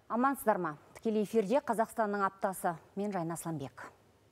Амансыздар ма? Тікелей эфирде Қазақстанның аптасы. Мен Жайна Асламбек.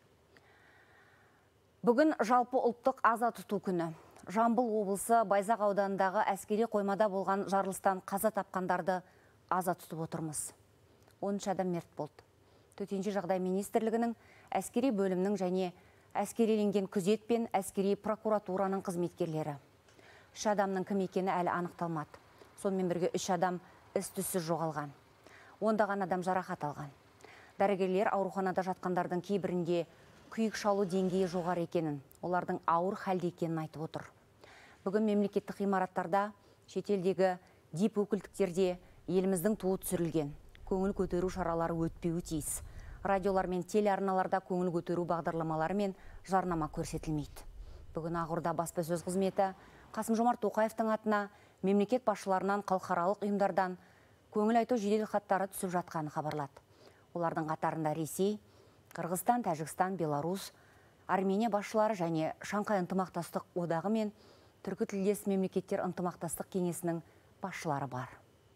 Бүгін жалпы ұлттық аза тұту күні. Жамбыл облысы Байзақ ауданындағы әскери қоймада болған жарылыстан қаза тапқандарды аза тұтып отырмыз. 13 адам мерт болды. Төтенше жағдай министрлігінің әскери бөлімнің және әскериленген күзет пен әскери прокуратураның қызметкерлері. 3 адамның кім екені әлі анықталмады. Сонымен бірге 3 адам із-түссіз жоғалған. Ондаған адам жарақат алған. Дәрігерлер ауруханада жатқандардың кейбірінде күйік шалу деңгейі жоғары екенін, олардың ауыр халде екенін айтып отыр. Бүгін мемлекеттік ғимараттарда, шетелдегі дип өкілдіктерде еліміздің туы түсірілген. Көңіл көтеру шаралары өтпеуі тиіс. Радиолар мен телеарналарда көңіл көтеру бағдарламалары мен жарнама көрсетілмейді. Бүгін Ақорда баспасөз қызметі Қасым-Жомарт Тоқаевтың атына мемлекет басшыларынан, халықаралық ұйымдардан көңіл айту жедел хаттары түсіп жатқанын хабарлады. Олардың қатарында Ресей, Қырғызстан, Тәжікстан, Беларусь, Армения басшылары және Шанхай ынтымақтастық одағы мен түркі тілдес мемлекеттер ынтымақтастық кеңесінің басшылары бар.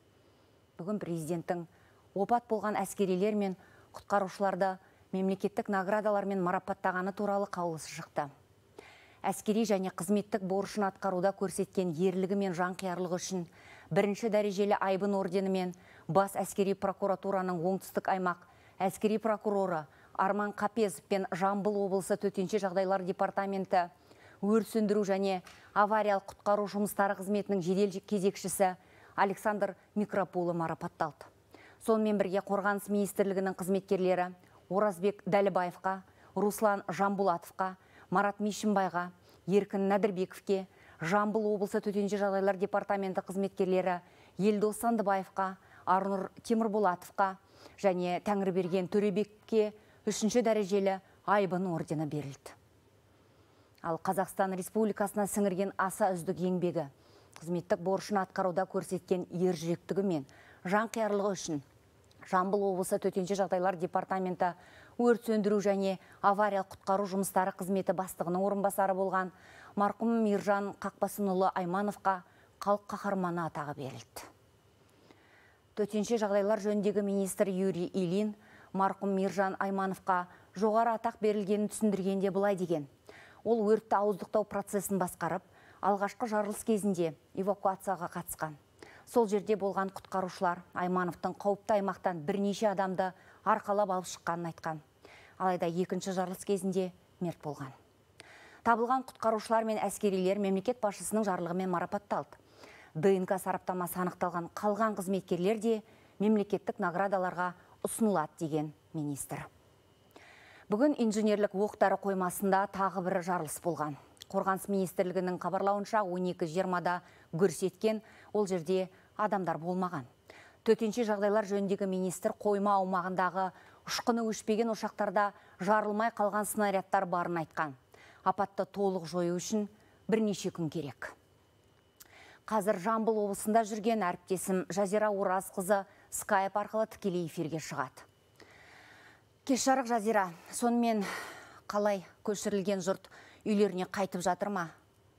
Бүгін президенттің опат болған әскерилер мен құтқарушыларды мемлекеттік наградалармен марапаттағаны туралы қаулысы шықты. Әскери және қызметтік борышын атқаруда көрсеткен ерлігі мен жанқиярлығы үшін бірінші дәрежелі айбын орденімен бас әскери прокуратураның оңтүстік аймақ әскери прокуроры Арман Қапезов пен Жамбыл облысы төтенше жағдайлар департаменті өрт сөндіру және авариялық құтқару жұмыстары қызметінің жедел кезекшісі Александр Микропулы марапатталды. Сонымен бірге Қорғаныс министрлігінің қызметкерлері Оразбек Дәлібаевқа, Руслан Жамбулатовқа, Марат Мишімбайға, Еркін Нәдірбековке, Жамбыл облысы төтенше жағдайлар департаменті қызметкерлері Елдос Сандыбаевқа, Арнұр Темірболатовқа және Тәңірберген Төребекке 3-ші дәрежелі айбын ордені берілді. Ал Қазақстан Республикасына сіңірген аса үздік еңбегі, қызметтік борышын атқаруда көрсеткен ержүректігі мен жанқиярлығы үшін Жамбыл облысы төтенше жағдайлар департаменті өрт сөндіру және авариялық құтқару жұмыстары қызметі бастығының орынбасары болған марқұм Миржан Қақпасынұлы Аймановқа халық қаһарманы атағы берілді. Төтенше жағдайлар жөніндегі министр Юрий Ильин марқұм Миржан Аймановқа жоғары атақ берілгенін түсіндіргенде былай деген: ол өртті ауыздықтау процесін басқарып, алғашқы жарылыс кезінде эвакуацияға қатысқан. Сол жерде болған құтқарушылар Аймановтың қауіпті аймақтан бірнеше адамды арқалап алып шыққанын айтқан. Алайда екінші жарылыс кезінде мерт болған. Табылған құтқарушылар мен әскерилер мемлекет басшысының жарлығымен марапатталды. ДНК сараптамасы анықталған қалған қызметкерлер де мемлекеттік наградаларға ұсынылады деген министр. Бүгін инженерлік оқ-дәрі қоймасында тағы бір жарылыс болған. Қорғаныс министрлігінің хабарлауынша 12:20-да гүрс еткен, ол жерде адамдар болмаған. Төтенше жағдайлар жөніндегі министр қойма аумағындағы ұшқыны өшпеген ошақтарда жарылмай қалған снарядтар барын айтқан. Апатты толық жою үшін бірнеше күн керек. Қазір Жамбыл облысында жүрген әріптесім Жазира Оразқызы скайп арқылы тікелей эфирге шығады. Кеш жарық, Жазира. Сонымен қалай көшірілген жұрт үйлеріне қайтып жатыр ма?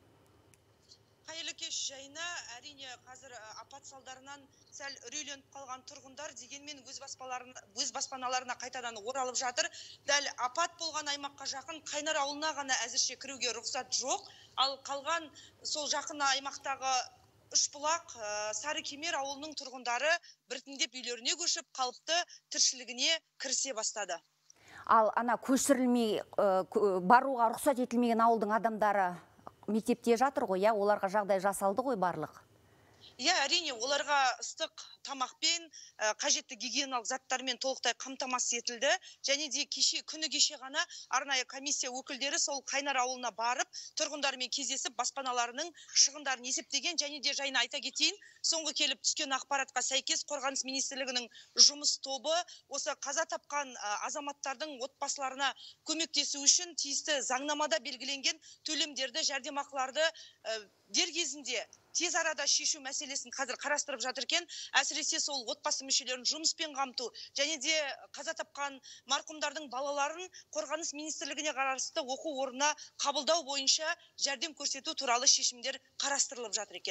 Қайырлы кеш, Жайна. Әрине, қазір апат салдарынан сәл үрейленіп қалған тұрғындар дегенмен өз баспаналарына қайтадан оралып жатыр. Дәл апат болған аймаққа жақын Қайнар ауылына ғана әзірше кіруге рұқсат жоқ. Ал қалған сол жақын аймақтағы Үшбұлақ, Сарыкемер ауылының тұрғындары біртіндеп үйлеріне көшіп, қалыпты тіршілігіне кірісе бастады. Ал ана көшірілмей баруға рұқсат етілмеген ауылдың адамдары мектепте жатыр ғой, я, оларға жағдай жасалды ғой барлық? Иә, әрине, оларға ыстық тамақпен, қажетті гигиеналық заттармен толықтай қамтамасыз етілді. Және де күні кеше ғана арнайы комиссия өкілдері сол Қайнар ауылына барып, тұрғындармен кездесіп, баспаналарының шығындарын есептеген. Және де Жайна айта кетейін, соңғы келіп түскен ақпаратқа сәйкес Қорғаныс министрлігінің жұмыс тобы осы қаза тапқан азаматтардың отбасыларына көмектесу үшін тиісті заңнамада белгіленген төлемдерді, жәрдемақыларды дер кезінде тез арада шешу мәселесін қазір қарастырып жатыр екен. Әсіресе сол отбасы мүшелерін жұмыспен қамту және де қаза тапқан марқұмдардың балаларын Қорғаныс министрлігіне қарасты оқу орнына қабылдау бойынша жәрдем көрсету туралы шешімдер қарастырылып жатыр екен.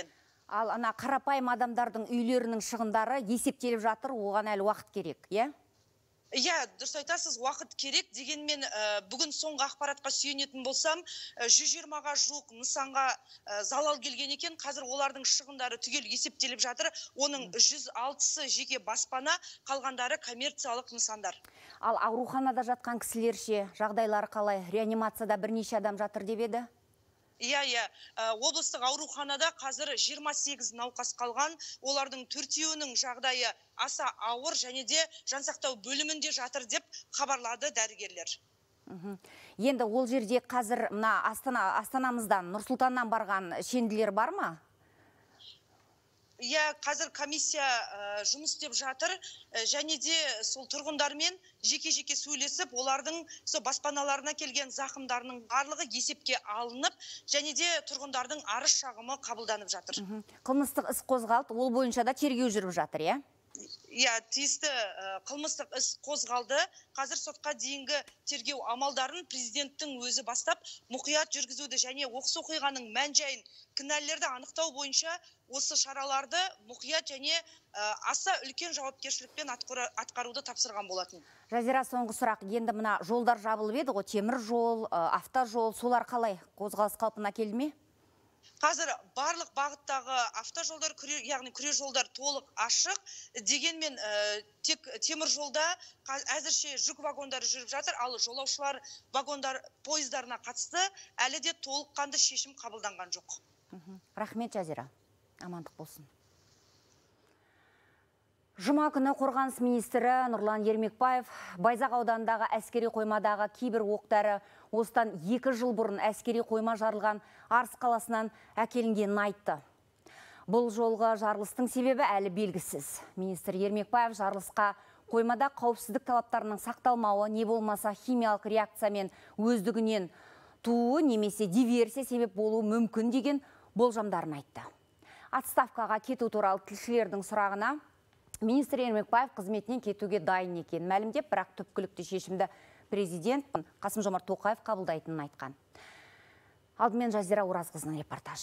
Ал ана қарапайым адамдардың үйлерінің шығындары есептеліп жатыр, оған әлі уақыт керек, е? Иә, дұрыс айтасыз, уақыт керек. Дегенмен бүгін соңғы ақпаратқа сүйенетін болсам, 120-ға жуық нысанға залал келген екен. Қазір олардың шығындары түгел есептеліп жатыр. Оның 106-сы жеке баспана, қалғандары коммерциялық нысандар. Ал ауруханада жатқан кісілер ше, жағдайлары қалай? Реанимацияда бірнеше адам жатыр деп еді? Иә, облыстық ауруханада қазір 28 науқас қалған. Олардың 4-еуінің жағдайы аса ауыр және де жансақтау бөлімінде жатыр деп хабарлады дәрігерлер. Енді ол жерде қазір мына Астанамыздан, Нұр-Сұлтаннан барған шенділер бар ма? Иә, қазір комиссия жұмыс істеп жатыр және де сол тұрғындармен жеке-жеке сөйлесіп, олардың баспаналарына келген зақымдарының барлығы есепке алынып, және де тұрғындардың арыз шағымы қабылданып жатыр. Қылмыстық іс қозғалды, ол бойынша да тергеу жүріп жатыр, иә? Иә, тиісті қылмыстық іс қозғалды. Қазір сотқа дейінгі тергеу амалдарын президенттің өзі бастап, мұқият жүргізуді және оқыс оқиғаның мән-жайын, кінәлілерді анықтау бойынша осы шараларды мұқият және аса үлкен жауапкершілікпен атқаруды тапсырған болатын. Жазира, соңғы сұрақ, енді мына жолдар жабылып еді ғой, темір жол, автожол, солар қалай? Қозғалыс қалпына келді ме? Қазір барлық бағыттағы автожолдар, яғни күре жолдар толық ашық. Дегенмен тек темір жолда әзірше жүк вагондары жүріп жатыр, ал жолаушылар вагондар пойыздарына қатысты әлі де толыққанды шешім қабылданған жоқ. Рахмет, Жазира. Амандық болсын. Жұма күні қорғаныс министрі Нұрлан Ермекбаев Байзақ ауданындағы әскери қоймадағы кейбір оқ-дәрі осыдан 2 жыл бұрын әскери қойма жарылған Арыс қаласынан әкелінгенін айтты. Бұл жолғы жарылыстың себебі әлі белгісіз. Министр Ермекбаев жарылысқа қоймада қауіпсіздік талаптарының сақталмауы, не болмаса химиялық реакциямен өздігінен тууы немесе диверсия себеп болуы мүмкін деген болжамдарын айтты. Отставкаға кету туралы тілшілердің сұрағына министр Ермекбаев қызметінен кетуге дайын екен мәлімдеп, бірақ түпкілікті шешімді президент Қасым-Жомарт Тоқаев қабылдайтынын айтқан. Алдымен Жазира Оразқызының репортажы.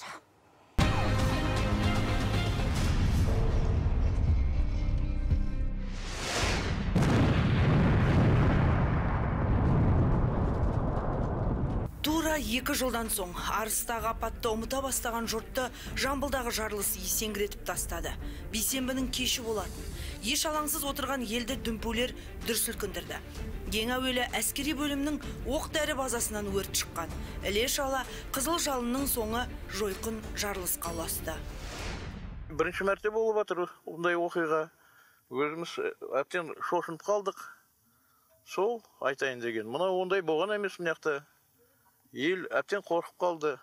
Тура 2 жылдан соң Арыстағы апатты ұмыта бастаған жұртты Жамбылдағы жарылыс есеңгіретіп тастады. Бейсенбінің кеші болатын. Еш алаңсыз отырған елді дүмпулер дүр сілкіндірді. Ең әуелі әскери бөлімнің оқ-дәрі базасынан өрт шыққан. Іле-шала Қызыл жалынның соңы жойқын жарылысқа ұласты. Бірінші мәрте болып жатыр ондай оқиға. Өзіміз әптен шошынып қалдық. Сол айтайын деген. Мына ондай болған емес мыняқта. Ел әптен қорқып қалды.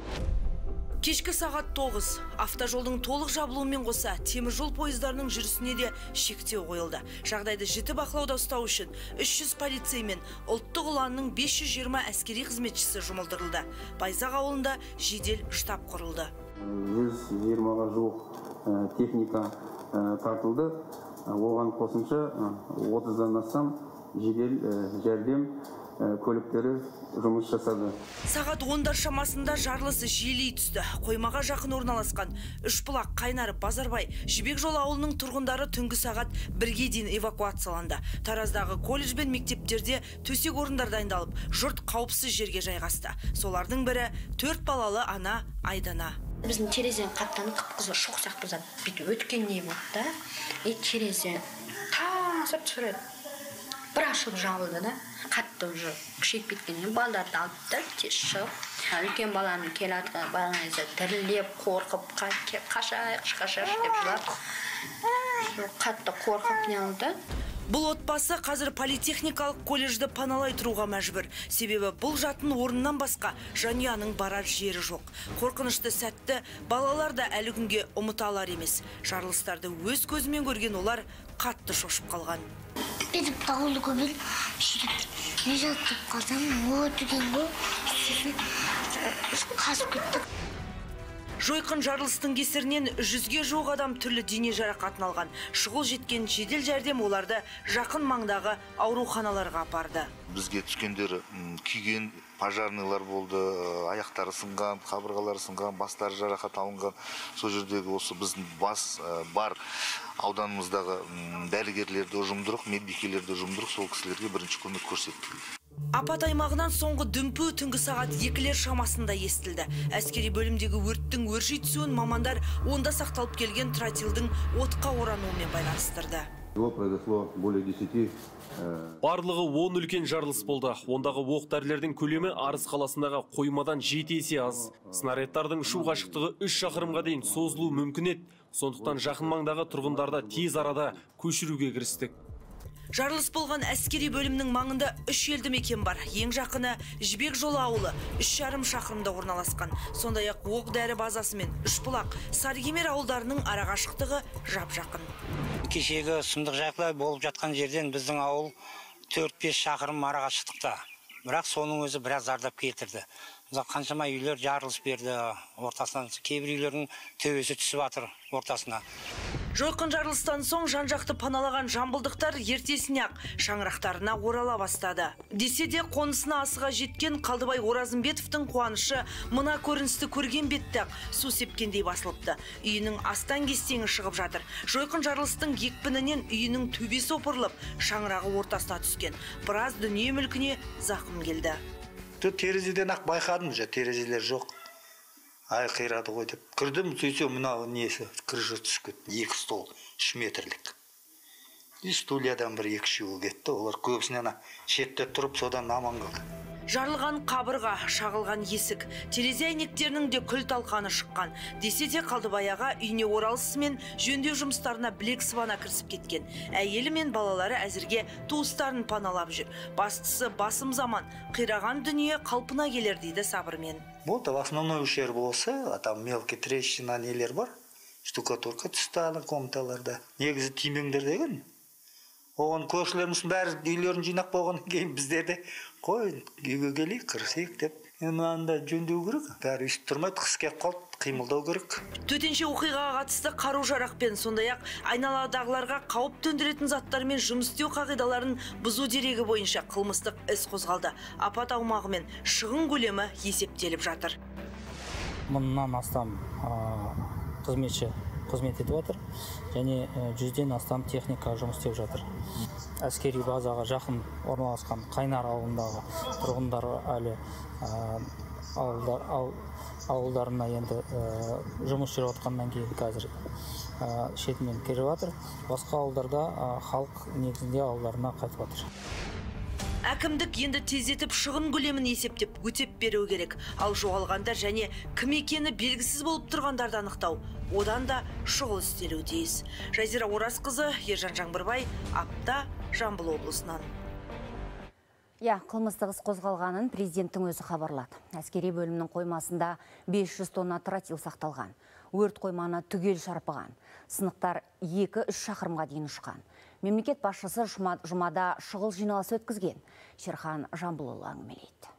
Кешкі сағат 9 автожолдың толық жабылуымен қоса темір жол пойыздарының жүрісіне де шектеу қойылды. Жағдайды жіті бақылауда ұстау үшін 300 полицей мен ұлттық ұланның 520 әскери қызметшісі жұмылдырылды. Байзақ ауылында жедел штаб құрылды. 120-ға жуық техника тартылды. Оған қосымша 30-дан астам жедел жәрдем көліктері жұмыс жасады. Сағат 10-дар шамасында жарылыс жиілей түсті. Қоймаға жақын орналасқан Үшбұлақ, Қайнар, Базарбай, Жібек жол ауылының тұрғындары түнгі сағат 1-ге дейін эвакуацияланды. Тараздағы колледж бен мектептерде төсек орындар дайындалып, жұрт қауіпсіз жерге жайғасты. Солардың бірі 4 балалы ана Айдана. Біздің терезен қаттанып қып-қызыл шоқ сияқты бүйтіп өткендей болды да. Терезе тасып түсіреді. Бір ашып жабылды да, қатты уже күшейіп кеткеннен балдарды алып та тез шығып. Үлкен баланы келатқан балаңызды дірілеп, қорқып, қашаш деп жылап. Қатты қорқып не алды. Бұл отбасы қазір политехникалық колледжді паналай тұруға мәжбүр. Себебі бұл жатын орнынан басқа жанұяның барар жері жоқ. Қорқынышты сәтті балалар да әлі күнге ұмыта алар емес. Жарылыстарды өз көзімен көрген олар қатты шошып қалған. Benim davulu gömül, ne yaptık kaldım, o düğünü, kasıp gittik. Жойқын жарылыстың кесірінен 100-ге жуық адам түрлі дене жарақатын алған. Шұғыл жеткен жедел жәрдем оларды жақын маңдағы ауруханаларға апарды. Бізге түскендер күйген пожарныйлар болды, аяқтары сынған, қабырғалары сынған, бастары жарақат алынған. Сол жердегі осы біздің бар ауданымыздағы дәрігерлерді жұмдырық, медбикелерді жұмдырық, сол кісілерге бірінші көмек көрсеттік. Апат аймағынан соңғы дүмпу түнгі сағат 2-лер шамасында естілді. Әскери бөлімдегі өрттің өрши түсуін мамандар онда сақталып келген тротилдің отқа орануымен байланыстырды. Барлығы 10 үлкен жарылыс болды. Ондағы оқ-дәрілердің көлемі Арыс қаласындағы қоймадан 7 есе аз. Снарядтардың ұшу қашықтығы 3 шақырымға дейін созылуы мүмкін еді. Сондықтан жақын маңдағы тұрғындарды тез арада көшіруге кірістік. Жарылыс болған әскери бөлімнің маңында 3 елді мекен бар. Ең жақыны Жібек жолы ауылы 3,5 шақырымда орналасқан. Сондай-ақ оқ-дәрі базасы мен Үшбұлақ, Сарыкемер ауылдарының арақашықтығы жап-жақын. Кешегі сұмдық жағдай болып жатқан жерден біздің ауыл 4-5 шақырым арақашықтықта. Бірақ соның өзі біраз зардап келтірді. Қаншама үйлер жарылыс берді ортасынан, кейбір үйлердің төбесі түсіп жатыр ортасына. Жойқын жарылыстан соң жан-жақты паналаған жамбылдықтар ертесіне-ақ шаңырақтарына орала бастады. Десе де қонысына асыға жеткен Қалдыбай Оразымбетовтың қуанышы мына көріністі көрген бетті-ақ су сепкендей басылыпты. Үйінің астан-кестеңі шығып жатыр. Жойқын жарылыстың екпінінен үйінің төбесі опырылып, шаңырағы ортасына түскен. Біраз дүние мүлкіне зақым келді. Терезеден ақ байқадым, терезелер жоқ. Ай қирады ғой деп. Кірдім, сөйтсем мынау несі, крыша түсіп кетті. 2 стол, 3 метрлік. Стульядан бір 2 кетті. Олар көбісінен шетте тұрып, содан аман қалды. Жарылған қабырға, шағылған есік, терезе әйнектерінің де күл талқаны шыққан. Десе де Қалдыбай аға үйіне оралысымен жөндеу жұмыстарына білек сыбана кірісіп кеткен. Әйелі мен балалары әзірге туыстарын паналап жүр. Бастысы басым заман, қираған дүние қалпына келер дейді сабырмен. Вот, в основной ущерб болса, там мелкий трещина нелер бар. Штукатурка түсті комнаталарда. Негізі тимеңдер деген. Оған көршілеріміздің бәрі үйлерін жинақ болғаннан кейін біздерде қой, үйге келейік, кірісейік деп. Мынанда жөндеу керек, бәрі үстіп тұрмайды, қыс келіп қалды, қимылдау керек. Төтенше оқиғаға қатысты қару-жарақпен, сондай-ақ айналадағыларға қауіп төндіретін заттармен жұмыс істеу қағидаларын бұзу дерегі бойынша қылмыстық іс қозғалды. Апат аумағы мен шығын көлемі есептеліп жатыр. Мыңнан астам қызметші қызмет етіп жатыр, және 100-ден астам техника жұмыс істеп жатыр. Әскери базаға жақын орналасқан Қайнар ауылындағы тұрғындар әлі ауылдарына енді жұмыс жүріп жатқаннан кейін қазір шетінен кіріп жатыр. Басқа ауылдарда халық негізінде ауылдарына қайтып жатыр. Әкімдік енді тездетіп шығын көлемін есептеп өтеп беру керек. Ал жоғалғандар және кім екені белгісіз болып тұрғандарды анықтау, одан да шұғыл істелуі тиіс. Жазира Оразқызы, Ержан Жаңбырбай, Апта, Жамбыл облысынан. Қылмыстық іс қозғалғанын президенттің өзі хабарлады. Әскери бөлімнің қоймасында 500 тонна тротил сақталған. Өрт қойманы түгел шарпыған. Сынықтар 2-3 шақырымға дейін ұшқан. Мемлекет басшысы жұмада шұғыл жиналыс өткізген. Шерхан Жамбылұлы әңгімелейді.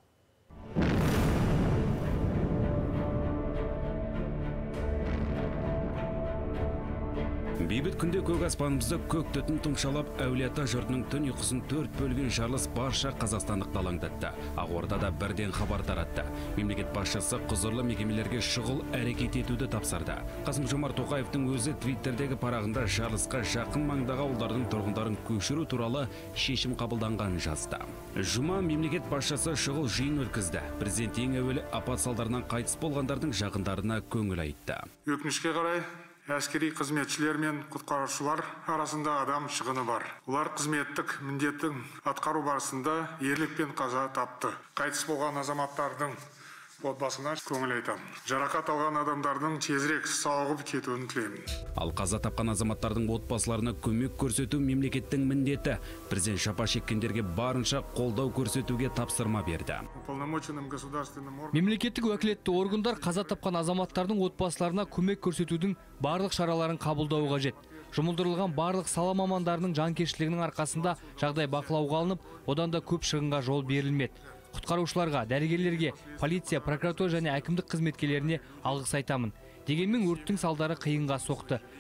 Бейбіт күнде көк аспанымызды көк түтін тұмшалап, әулиеата жұртының түн ұйқысын 4 бөлген жарылыс барша қазақстандықты алаңдатты. Ақордада бірден хабар таратты. Мемлекет басшысы құзырлы мекемелерге шұғыл әрекет етуді тапсырды. Қасым-Жомарт Тоқаевтың өзі Твиттердегі парағында жарылысқа жақын маңдағы ауылдардың тұрғындарын көшіру туралы шешім қабылданғанын жазды. Жұма мемлекет басшысы шұғыл жиын өткізді. Президент ең әуелі апат салдарынан қайтыс болғандардың жақындарына көңіл айтты. Өкінішке қарай әскери қызметшілер мен құтқарушылар арасында адам шығыны бар. Олар қызметтік міндетін атқару барысында ерлікпен қаза тапты. Қайтыс болған азаматтардың отбасына көңіл айтамын. Жарақат алған адамдардың тезірек сауығып кетуін тілеймін. Ал қаза тапқан азаматтардың отбасыларына көмек көрсету мемлекеттің міндеті. Президент жапа шеккендерге барынша қолдау көрсетуге тапсырма берді. Мемлекеттік уәкілетті органдар қаза тапқан азаматтардың отбасыларына көмек көрсетудің барлық шараларын қабылдауы қажет. Жұмылдырылған барлық сала мамандарының жанкештілігінің арқасында жағдай бақылауға алынып, одан да көп шығынға жол берілмеді. Құтқарушыларға, дәрігерлерге, полиция, прокуратура және әкімдік қызметкерлеріне алғыс айтамын. Дегенмен өрттің салдары қиынға соқты.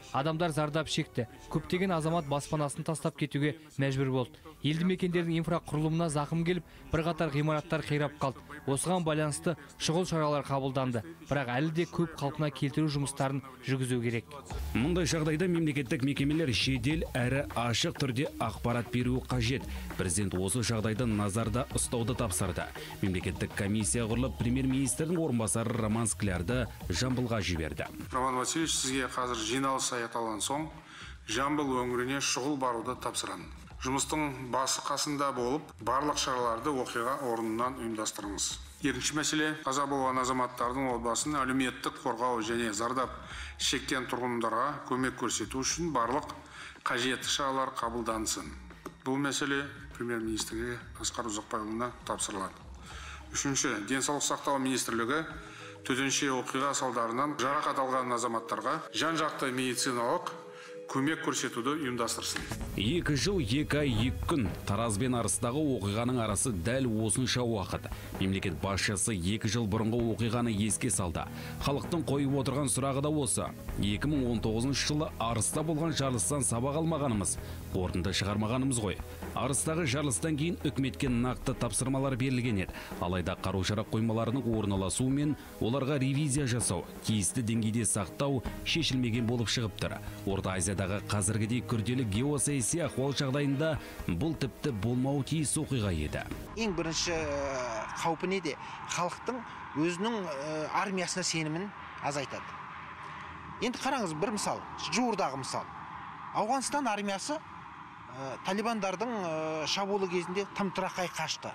Адамдар зардап шекті. Көптеген азамат баспанасын тастап кетуге мәжбүр болды. Елді мекендердің инфрақұрылымына зақым келіп, бірқатар ғимараттар қирап қалды. Осыған байланысты шұғыл шаралар қабылданды. Бірақ әлі де көп қалпына келтіру жұмыстарын жүргізу керек. Мұндай жағдайда мемлекеттік мекемелер жедел әрі ашық түрде ақпарат беруі қажет. Президент осы жағдайды назарда ұстауды тапсырды. Мемлекеттік комиссия құрылып, премьер-министрдің орынбасары Роман Склярды Жамбылға жіберді. Роман Васильевич, сізге қазір жиналыс аяқталған соң Жамбыл өңіріне шұғыл баруды тапсырамын. Жұмыстың басы қасында болып, барлық шараларды оқиға орнынан ұйымдастырыңыз. Екінші мәселе, қаза болған азаматтардың отбасын әлеуметтік қорғау және зардап шеккен тұрғындарға көмек көрсету үшін барлық қажетті шаралар қабылдансын. Бұл мәселе премьер-министрге Асқар Ұзақбайұлына тапсырылады. Үшінші, денсаулық сақтау министрлігі төтенше оқиға салдарынан жарақат алған азаматтарға жан-жақты медициналық көмек көрсетуді ұйымдастырсын. 2 жыл 2 ай 2 күн Тараз бен Арыстағы оқиғаның арасы дәл осынша уақыт. Мемлекет басшысы 2 жыл бұрынғы оқиғаны еске салды. Халықтың қойып отырған сұрағы да осы. 2019 жылы Арыста болған жарылыстан сабақ алмағанымыз, қорытынды шығармағанымыз ғой. Арыстағы жарылыстан кейін үкіметке нақты тапсырмалар берілген еді. Алайда қару-жарақ қоймаларының орналасуы мен оларға ревизия жасау, тиісті деңгейде сақтау шешілмеген болып шығып тұр. Орта Азиядағы қазіргідей күрделі геосаяси ахуал жағдайында бұл тіпті болмауы тиіс оқиға еді. Ең бірінші қаупі неде? Халықтың өзінің армиясына сенімін азайтады. Енді қараңыз, бір мысал, жуырдағы мысал. Ауғанстан армиясы талибандардың шабуылы кезінде тым-тырақай қашты.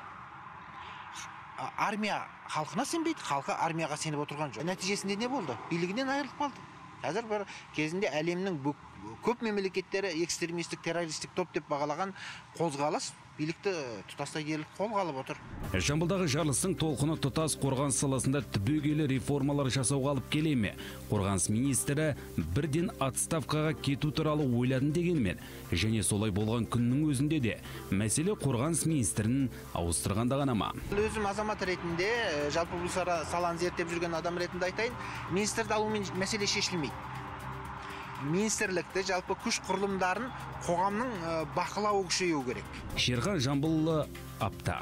Армия халқына сенбейді, халқы армияға сеніп отырған жоқ. Нәтижесінде не болды? Билігінен айырылып қалды. Қазір бір кезінде әлемнің көп мемлекеттері экстремистік, террористік топ деп бағалаған қозғалыс билікті тұтастай дерлік қолға алып отыр. Жамбылдағы жарылыстың толқыны тұтас қорғаныс саласында түбегейлі реформалар жасауға алып келе ме? Қорғаныс министрі бірден отставкаға кету туралы ойладым дегенмен, және солай болған күннің өзінде де мәселе қорғаныс министрін ауыстырғанда ғана ма? Өзім азамат ретінде, жалпы бұл саланы зерттеп жүрген адам ретінде айтайын, министрді алумен мәселе шешілмейді. Министрлікті, жалпы күш құрылымдарын қоғамның бақылауы күшею керек. Шерхан Жамбыллы, апта.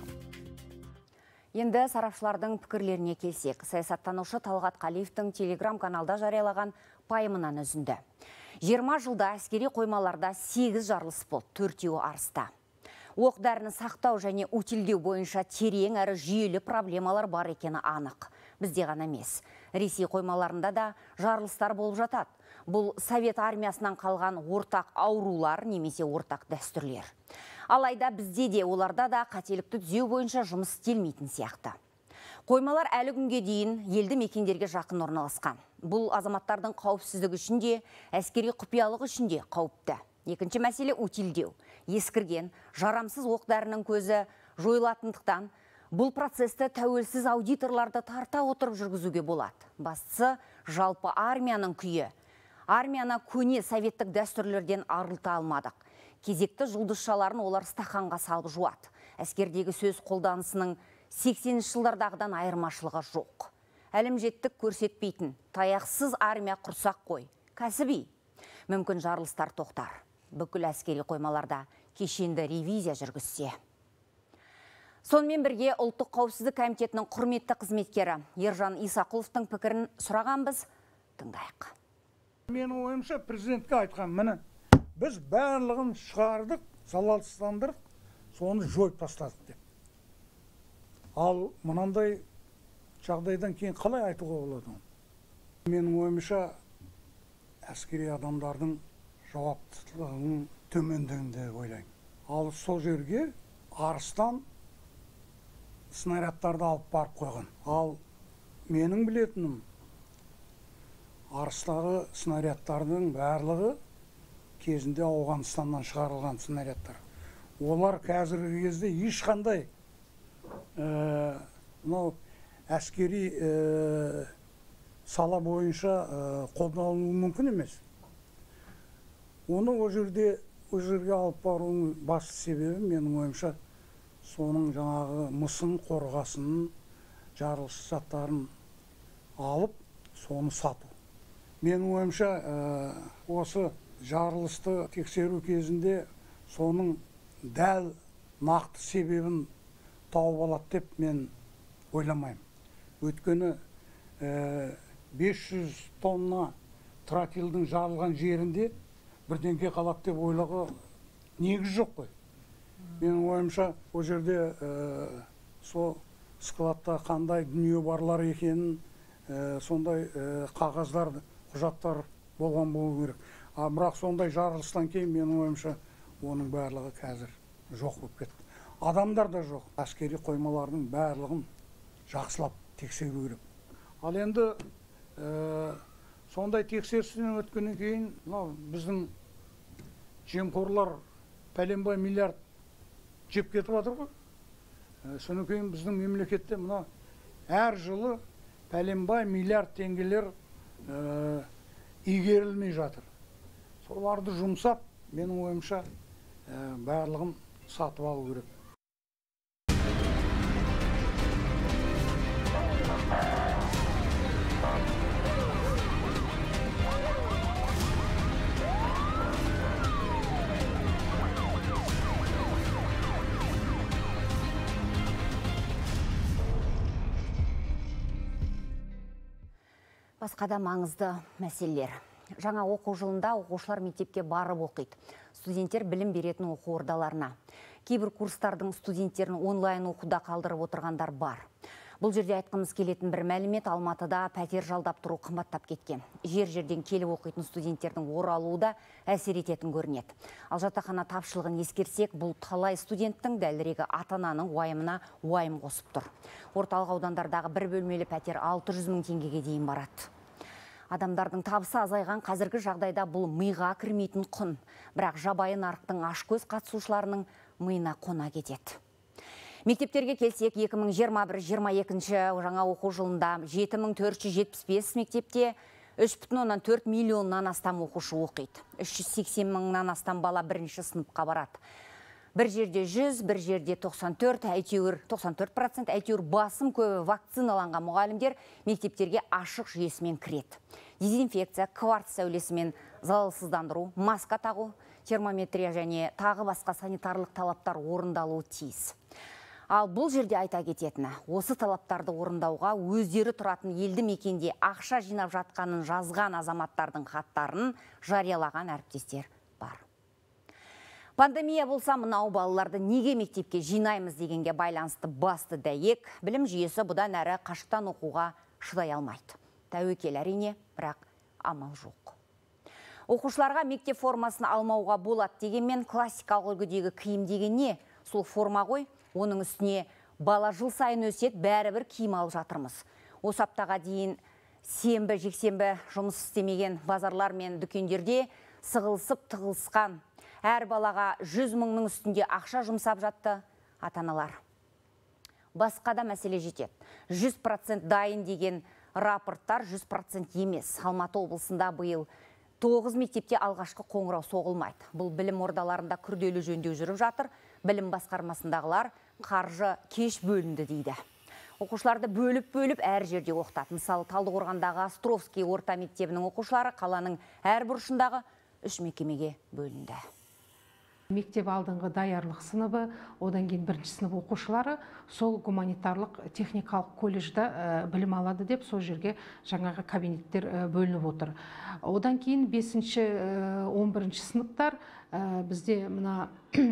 Енді сарапшылардың пікірлеріне келсек, саясаттанушы Талғат Қалиевтің телеграм-каналда жариялаған пайымынан үзінді. 20 жылда әскери қоймаларда 8 жарылыс болды, 4-еуі Арыста. Оқ-дәріні сақтау және утилдеу бойынша терең әрі жүйелі проблемалар бар екені анық. Бізде ғана емес. Ресей қоймаларында да жарылыстар болып жатады. Бұл Совет армиясынан қалған ортақ аурулар немесе ортақ дәстүрлер. Алайда бізде де оларда да қателікті түзеу бойынша жұмыс істелмейтін сияқты. Қоймалар әлі күнге дейін елді мекендерге жақын орналасқан. Бұл азаматтардың қауіпсіздігі үшін де, әскери құпиялығы үшін де қауіпті. Екінші мәселе утилдеу. Ескірген, жарамсыз оқ-дәрінің көзі жойылатындықтан бұл процесті тәуелсіз аудиторларды тарта отырып жүргізуге болады. Бастысы жалпы армияның күйі. Армияны көне советтік дәстүрлерден арылта алмадық. Кезекті жұлдызшаларын олар стақанға салып жуады. Әскердегі сөз қолданысының 80 жылдардағыдан айырмашылығы жоқ. Әлімжеттік көрсетпейтін, таяқсыз армия құрсақ қой. Кәсіби. Мүмкін жарылыстар тоқтар. Бүкіл әскери қоймаларда кешенді ревизия жүргізсе. Сонымен бірге ұлттық қауіпсіздік комитетінің құрметті қызметкері Ержан Исақұловтың пікірін сұрағанбыз, тыңдайық. Менің ойымша президентке айтқан, міне, біз барлығын шығардық, залалсыздандырдық, соны жойып тастадық деп. Ал мынандай жағдайдан кейін қалай айтуға болады? Менің ойымша әскери адамдардың жауаптылығының төмендігінде ойлаймын. Ал сол жерге Арыстан снарядтарды алып барып қойған. Ал менің білетінім, Арыстағы снарядтардың барлығы кезінде Ауғанстаннан шығарылған снарядтар. Олар қазіргі кезде ешқандай әскери сала бойынша қолданылуы мүмкін емес. Оны о жерге алып баруының басты себебі, менің ойымша, соның жаңағы мысын, қорғасын, жарылыс заттарын алып, соны сату. Менің ойымша, осы жарылысты тексеру кезінде соның дәл нақты себебін тауып алады деп мен ойламаймын. Өйткені 500 тонна тротилдің жарылған жерінде бірдеңке қалады деп ойлауға негіз жоқ қой. Менің ойымша, ол жерде сол складта қандай дүние барлар екенін, сондай қағаздар, құжаттар болған болу керек. Бірақ сондай жарылыстан кейін менің ойымша оның барлығы қазір жоқ болып кетті. Адамдар да жоқ. Әскери қоймалардың барлығын жақсылап тексеру керек. Ал енді сондай тексерістен өткеннен кейін біздің жемқорлар пәленбай миллиард жеп кетіп жатыр ғой. Содан кейін біздің мемлекетте мына әр жылы пәленбай миллиард теңгелер игерілмей жатыр. Соларды жұмсап, менің ойымша барлығын сатып алу керек. Басқа да маңызды мәселелер. Жаңа оқу жылында оқушылар мектепке барып оқиды. Студенттер білім беретін оқу ордаларына. Кейбір курстардың студенттерін онлайн оқуда қалдырып отырғандар бар. Бұл жерде айтқымыз келетін бір мәлімет: Алматыда пәтер жалдап тұру қымбаттап кеткен. Жер-жерден келіп оқитын студенттердің оралуы да әсер ететін көрінеді. Ал жатақхана тапшылығын ескерсек, бұл талай студенттің, дәлірегі ата-ананың уайымына уайым қосып тұр. Орталық аудандардағы бір бөлмелі пәтер 600 мың теңгеге дейін барады. Адамдардың табысы азайған қазіргі жағдайда бұл миға кірмейтін құн. Бірақ жабайы нарықтың ашкөз қатысушыларының миына қона кетеді. Мектептерге келсек, 2021-22 жаңа оқу жылында 7475 мектепте 3,4 миллионнан астам оқушы оқиды. 380 мыңнан астам бала бірінші сыныпқа барады. Бір жерде 100, бір жерде 94%, әйтеуір басым көбі вакциналанған мұғалімдер мектептерге ашық жүйесімен кіреді. Дезинфекция, кварц сәулесімен залалсыздандыру, маска тағу, термометрия және тағы басқа санитарлық талаптар орындалуы тиіс. Ал бұл жерде айта кететіні, осы талаптарды орындауға өздері тұратын елді мекенде ақша жинап жатқанын жазған азаматтардың хаттарын жариялаған әріптестер бар. Пандемия болса, мынау балаларды неге мектепке жинаймыз дегенге байланысты басты дәйек: білім жүйесі бұдан әрі қашықтан оқуға шыдай алмайды. Тәуекел әрине, бірақ амал жоқ. Оқушыларға мектеп формасын алмауға болады дегенмен, классикалық үлгідегі киім деген не? Сол форма ғой, оның үстіне бала жыл сайын өсет, бәрібір киім алып жатырмыз. Осы аптаға дейін сенбі, жексенбі жұмыс істемеген базарлар мен дүкендерде сығылысып тығылысқан. Әр балаға 100 мыңның үстінде ақша жұмсап жатты ата-аналар. Басқа да мәселе жетеді. 100% дайын деген рапорттар 100% емес. Алматы облысында биыл 9 мектепте алғашқы қоңырау соғылмайды. Бұл білім ордаларында күрделі жөндеу жүріп жатыр. Білім басқармасындағылар қаржы кеш бөлінді дейді. Оқушыларды бөліп әр жерде оқытады. Мысалы, Талдықорғандағы Островский орта мектебінің оқушылары қаланың әр бұрышындағы 3 мекемеге бөлінді. Мектеп алдыңғы даярлық сыныбы, одан кейін бірінші сынып оқушылары сол гуманитарлық техникалық колледжда білім алады деп, сол жерге жаңағы кабинеттер бөлініп отыр. Одан кейін 5-11 сыныптар бізде мына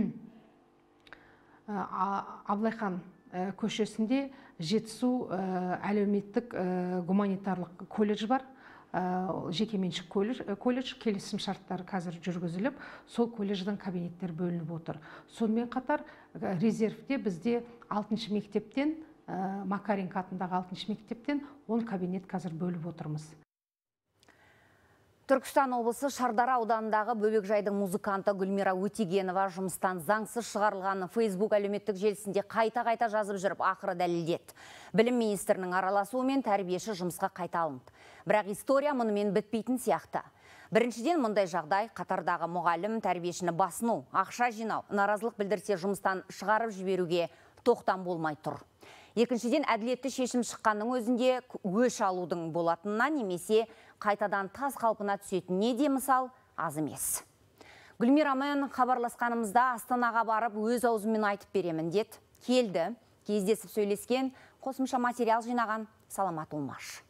Абылайхан көшесінде Жетісу әлеуметтік гуманитарлық колледж бар. Жекеменшік колледж, келісім шарттары қазір жүргізіліп, сол колледждің кабинеттер бөлініп отыр. Сонымен қатар резервте бізде 6-шы мектептен, Макаренко атындағы 6-шы мектептен 10 кабинет қазір бөліп отырмыз. Түркістан облысы Шардара ауданындағы Бөбекжайдың музыканты Гүлмира Өтегенова жұмыстан заңсыз шығарылғаны Facebook әлеуметтік желісінде қайта-қайта жазып жүріп, ақыры дәлелдеді. Білім министрінің араласуымен тәрбиеші жұмысқа қайта алынды. Бірақ история мұнымен бітпейтін сияқты. Біріншіден, мұндай жағдай қатардағы мұғалім тәрбиешіні басыну, ақша жинау, наразылық білдірсе жұмыстан шығарып жіберуге тоқтам болмай тұр. Екіншіден, әділетті шешім шыққанның өзінде өш алудың болатынына немесе қайтадан таз қалпына түсетініне де мысал аз емес. Гүлмирамен хабарласқанымызда Астанаға барып өз аузымен айтып беремін деді. Келді, кездесіп сөйлескен, қосымша материал жинаған Саламат Умаш.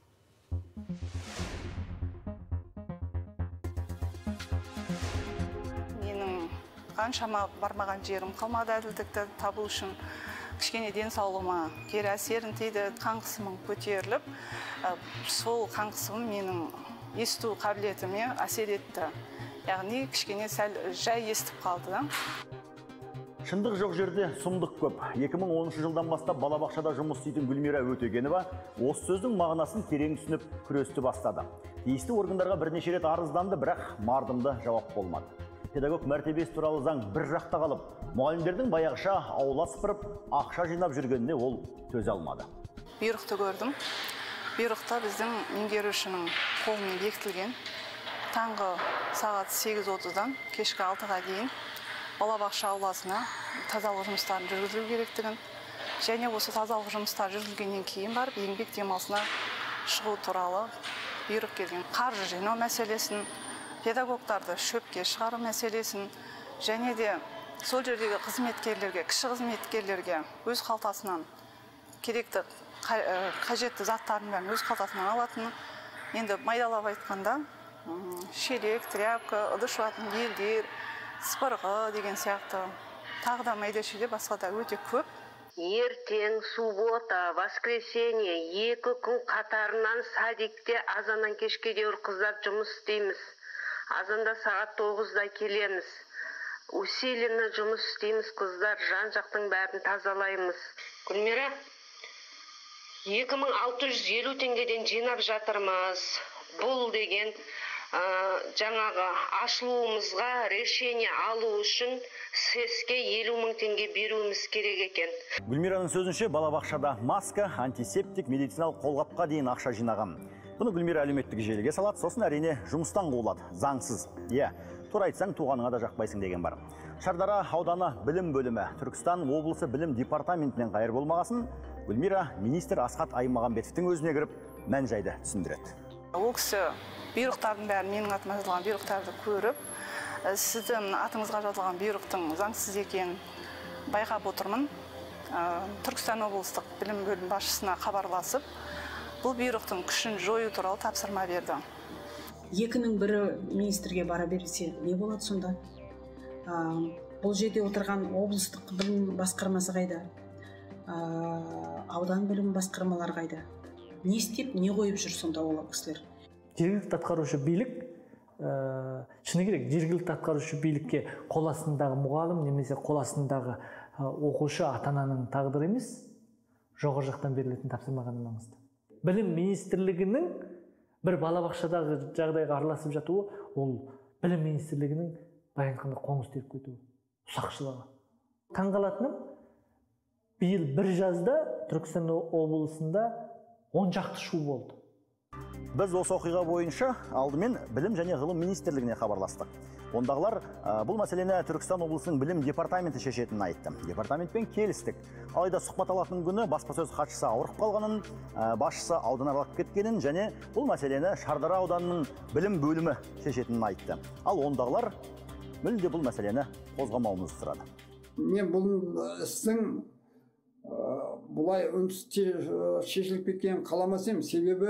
Менің қаншама бармаған жерім қалмады әділдікті табу үшін. Кішкене денсаулығыма кері әсерін тиді, қан қысымым көтеріліп, сол қан қысымым менің есту қабілетіме әсер етті. Яғни кішкене сәл жай естіп қалды. Шындық жоқ жерде сұмдық көп. 2013 жылдан бастап балабақшада жұмыс істейтін Гүлмира Өтегенова осы сөздің мағынасын терең түсініп күресті бастады. Тиісті органдарға бірнеше рет арызданды, бірақ мардымды жауап болмады. Педагог мәртебесі туралы заң бір жақта қалып, мұғалімдердің баяғыша аула сыпырып, ақша жинап жүргеніне ол төзе алмады. Бұйрықты көрдім. Бұйрықта біздің меңгерушінің қолымен бекітілген. Таңғы сағат 8:30-дан кешкі 6-ға дейін балабақша ауласына тазалық жұмыстарын жүргізілу керектігін, және осы тазалық жұмыстар жүргізілгеннен кейін барып еңбек демалысына шығу туралы бұйрық келген. Қаржы жинау мәселесін, педагогтарды шөпке шығару мәселесін, және де сол жердегі қызметкерлерге, кіші қызметкерлерге өз қалтасынан керекті қажетті заттарын бәрін өз қалтасынан алатыны. Енді майдалап айтқанда шелек, тряпка, ыдыс жуатын елдер, сыпырғы деген сияқты тағы да майда-шүйде басқа да өте көп. Ертең, суббота, воскресенье 2 күн қатарынан садикте азаннан кешке дейін қыздар жұмыс істейміз. Азанда сағат 9-да келеміз. Усиленно жұмыс істейміз қыздар, жан-жақтың бәрін тазалаймыз. Гүлмира, 2650 теңгеден жинап жатырмыз. Бұл деген жаңағы ашылуымызға решение алу үшін СЭСке 50 000 теңге беруіміз керек екен. Гүлмираның сөзінше балабақшада маска, антисептик, медициналық қолғапқа дейін ақша жинаған. Бұны Гүлмира әлеуметтік желіге салады, сосын әрине жұмыстан қуылады, заңсыз. Тура айтсаң туғаныңа да жақпайсың деген бар. Шардара ауданы білім бөлімі, Түркістан облысы білім департаментінен қайыр болмағасын, Гүлмира министр Асхат Аймағамбетовтің өзіне кіріп мән-жайды түсіндіреді. Ол кісі бұйрықтардың бәрін, менің атыма жазылған бұйрықтарды көріп, сіздің атыңызға жазылған бұйрықтың заңсыз екенін байқап отырмын. Түркістан облыстық білім бөлім басшысына хабарласып, бұл бұйрықтың күшін жою туралы тапсырма берді. Екінің бірі министрге бара берсе, не болады сонда? Бұл жерде отырған облыстық білім басқармасы қайда? Аудан білім басқармалары қайда? Не істеп, не қойып жүр сонда ол кісілер? Жергілікті атқарушы билік, шыны керек, жергілікті атқарушы билікке қол астындағы мұғалім немесе қол астындағы оқушы ата-ананың тағдыры емес, жоғары жақтан берілетін тапсырма ғана маңызды. Білім министрлігінің бір балабақшадағы жағдайға араласып жатуы, ол білім министрлігінің баянқанда қоңыз теріп кетуі, ұсақшылығы. Таңғалатыным, биыл бір жазда Түркістан облысында 10 жақты шу болды. Біз осы оқиға бойынша алдымен білім және ғылым министрлігіне хабарластық. Ондағылар бұл мәселені Түркістан облысының білім департаменті шешетінін айтты. Департаментпен келістік. Алайда сұхбат алатын күні баспасөз хатшысы ауырып қалғанын, басшысы аудан аралап кеткенін және бұл мәселені Шардара ауданының білім бөлімі шешетінін айтты. Ал ондағылар мүлде бұл мәселені қозғамауымызды сұрады. Мен бұл істің бұлай шешіліп кеткен қаламасым, себебі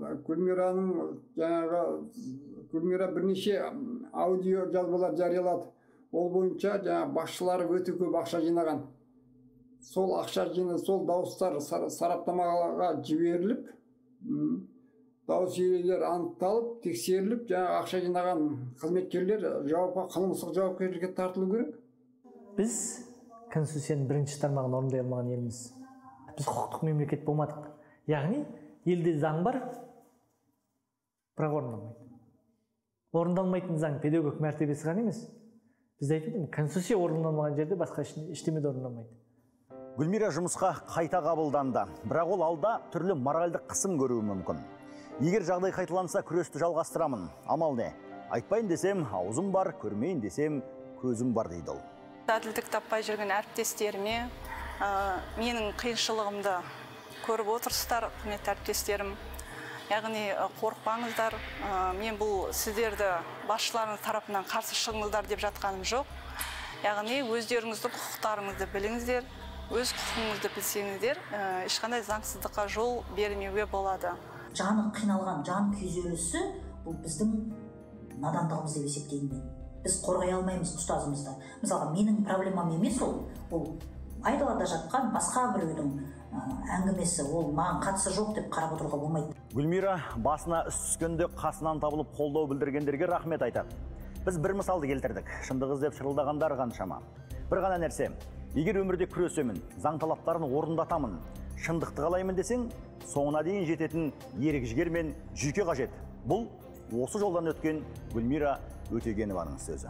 Гүлмира бірнеше аудио жазбалар жариялады. Ол бойынша басшылары өте көп ақша жинаған. Сол ақша сол дауыстар сараптамаға жіберіліп, дауыс иелері анықталып, тексеріліп, ақша жинаған қызметкерлер қылмыстық жауапкершілікке тартылу керек. Біз Конституцияның бірінші тармағын орындай алмаған елміз. Біз құқықтық мемлекет болмадық. Яғни, елде заң бар, бірақ орындалмайды. Орындалмайтын заң педагог мәртебесі ғана емес. Біз айтып, Конституция орындалмаған жерде басқа ештеме де орындалмайды. Гүлмира жұмысқа қайта қабылданды, бірақ ол алда түрлі моральдық қысым көруі мүмкін. Егер жағдай қайталанса, күресті жалғастырамын. Амал не? Айтпайын десем, аузым бар, көрмейін десем, көзім бар дейді ол. Әділдік таппай жүрген әріптестеріме, менің қиыншылығымды көріп отырсыздар, құрметті әріптестерім. яғни қорықпаңыздар, мен бұл сіздерді басшыларыңыз тарапынан қарсы шығыңыздар деп жатқаным жоқ. Яғни өздеріңіздің құқықтарыңызды біліңіздер, өз құқығыңызды білсеңіздер, ешқандай заңсыздыққа жол бермеуге болады. Жаны қиналған, жан күйзелісі бұл біздің надандығымыз деп есептеймін мен. Біз қорғай алмаймыз ұстазымызды. Мысалға, менің проблемам емес ол айдалада жатқан басқа біреудің әңгімесі, ол маған қатысы жоқ деп қарап отыруға болмайды. Гүлмира басына іс түскенде қасынан табылып қолдау білдіргендерге рахмет айтады. Біз бір мысалды келтірдік. Шындық іздеп шырылдағандар қаншама. Бір ғана нәрсе, егер өмірде күресемін, заң талаптарын орындатамын, шындықты қалаймын десең, соңына дейін жететін ерік жігер мен жүйке қажет. Бұл осы жолдан өткен Гүлмира Өтегенованың сөзі.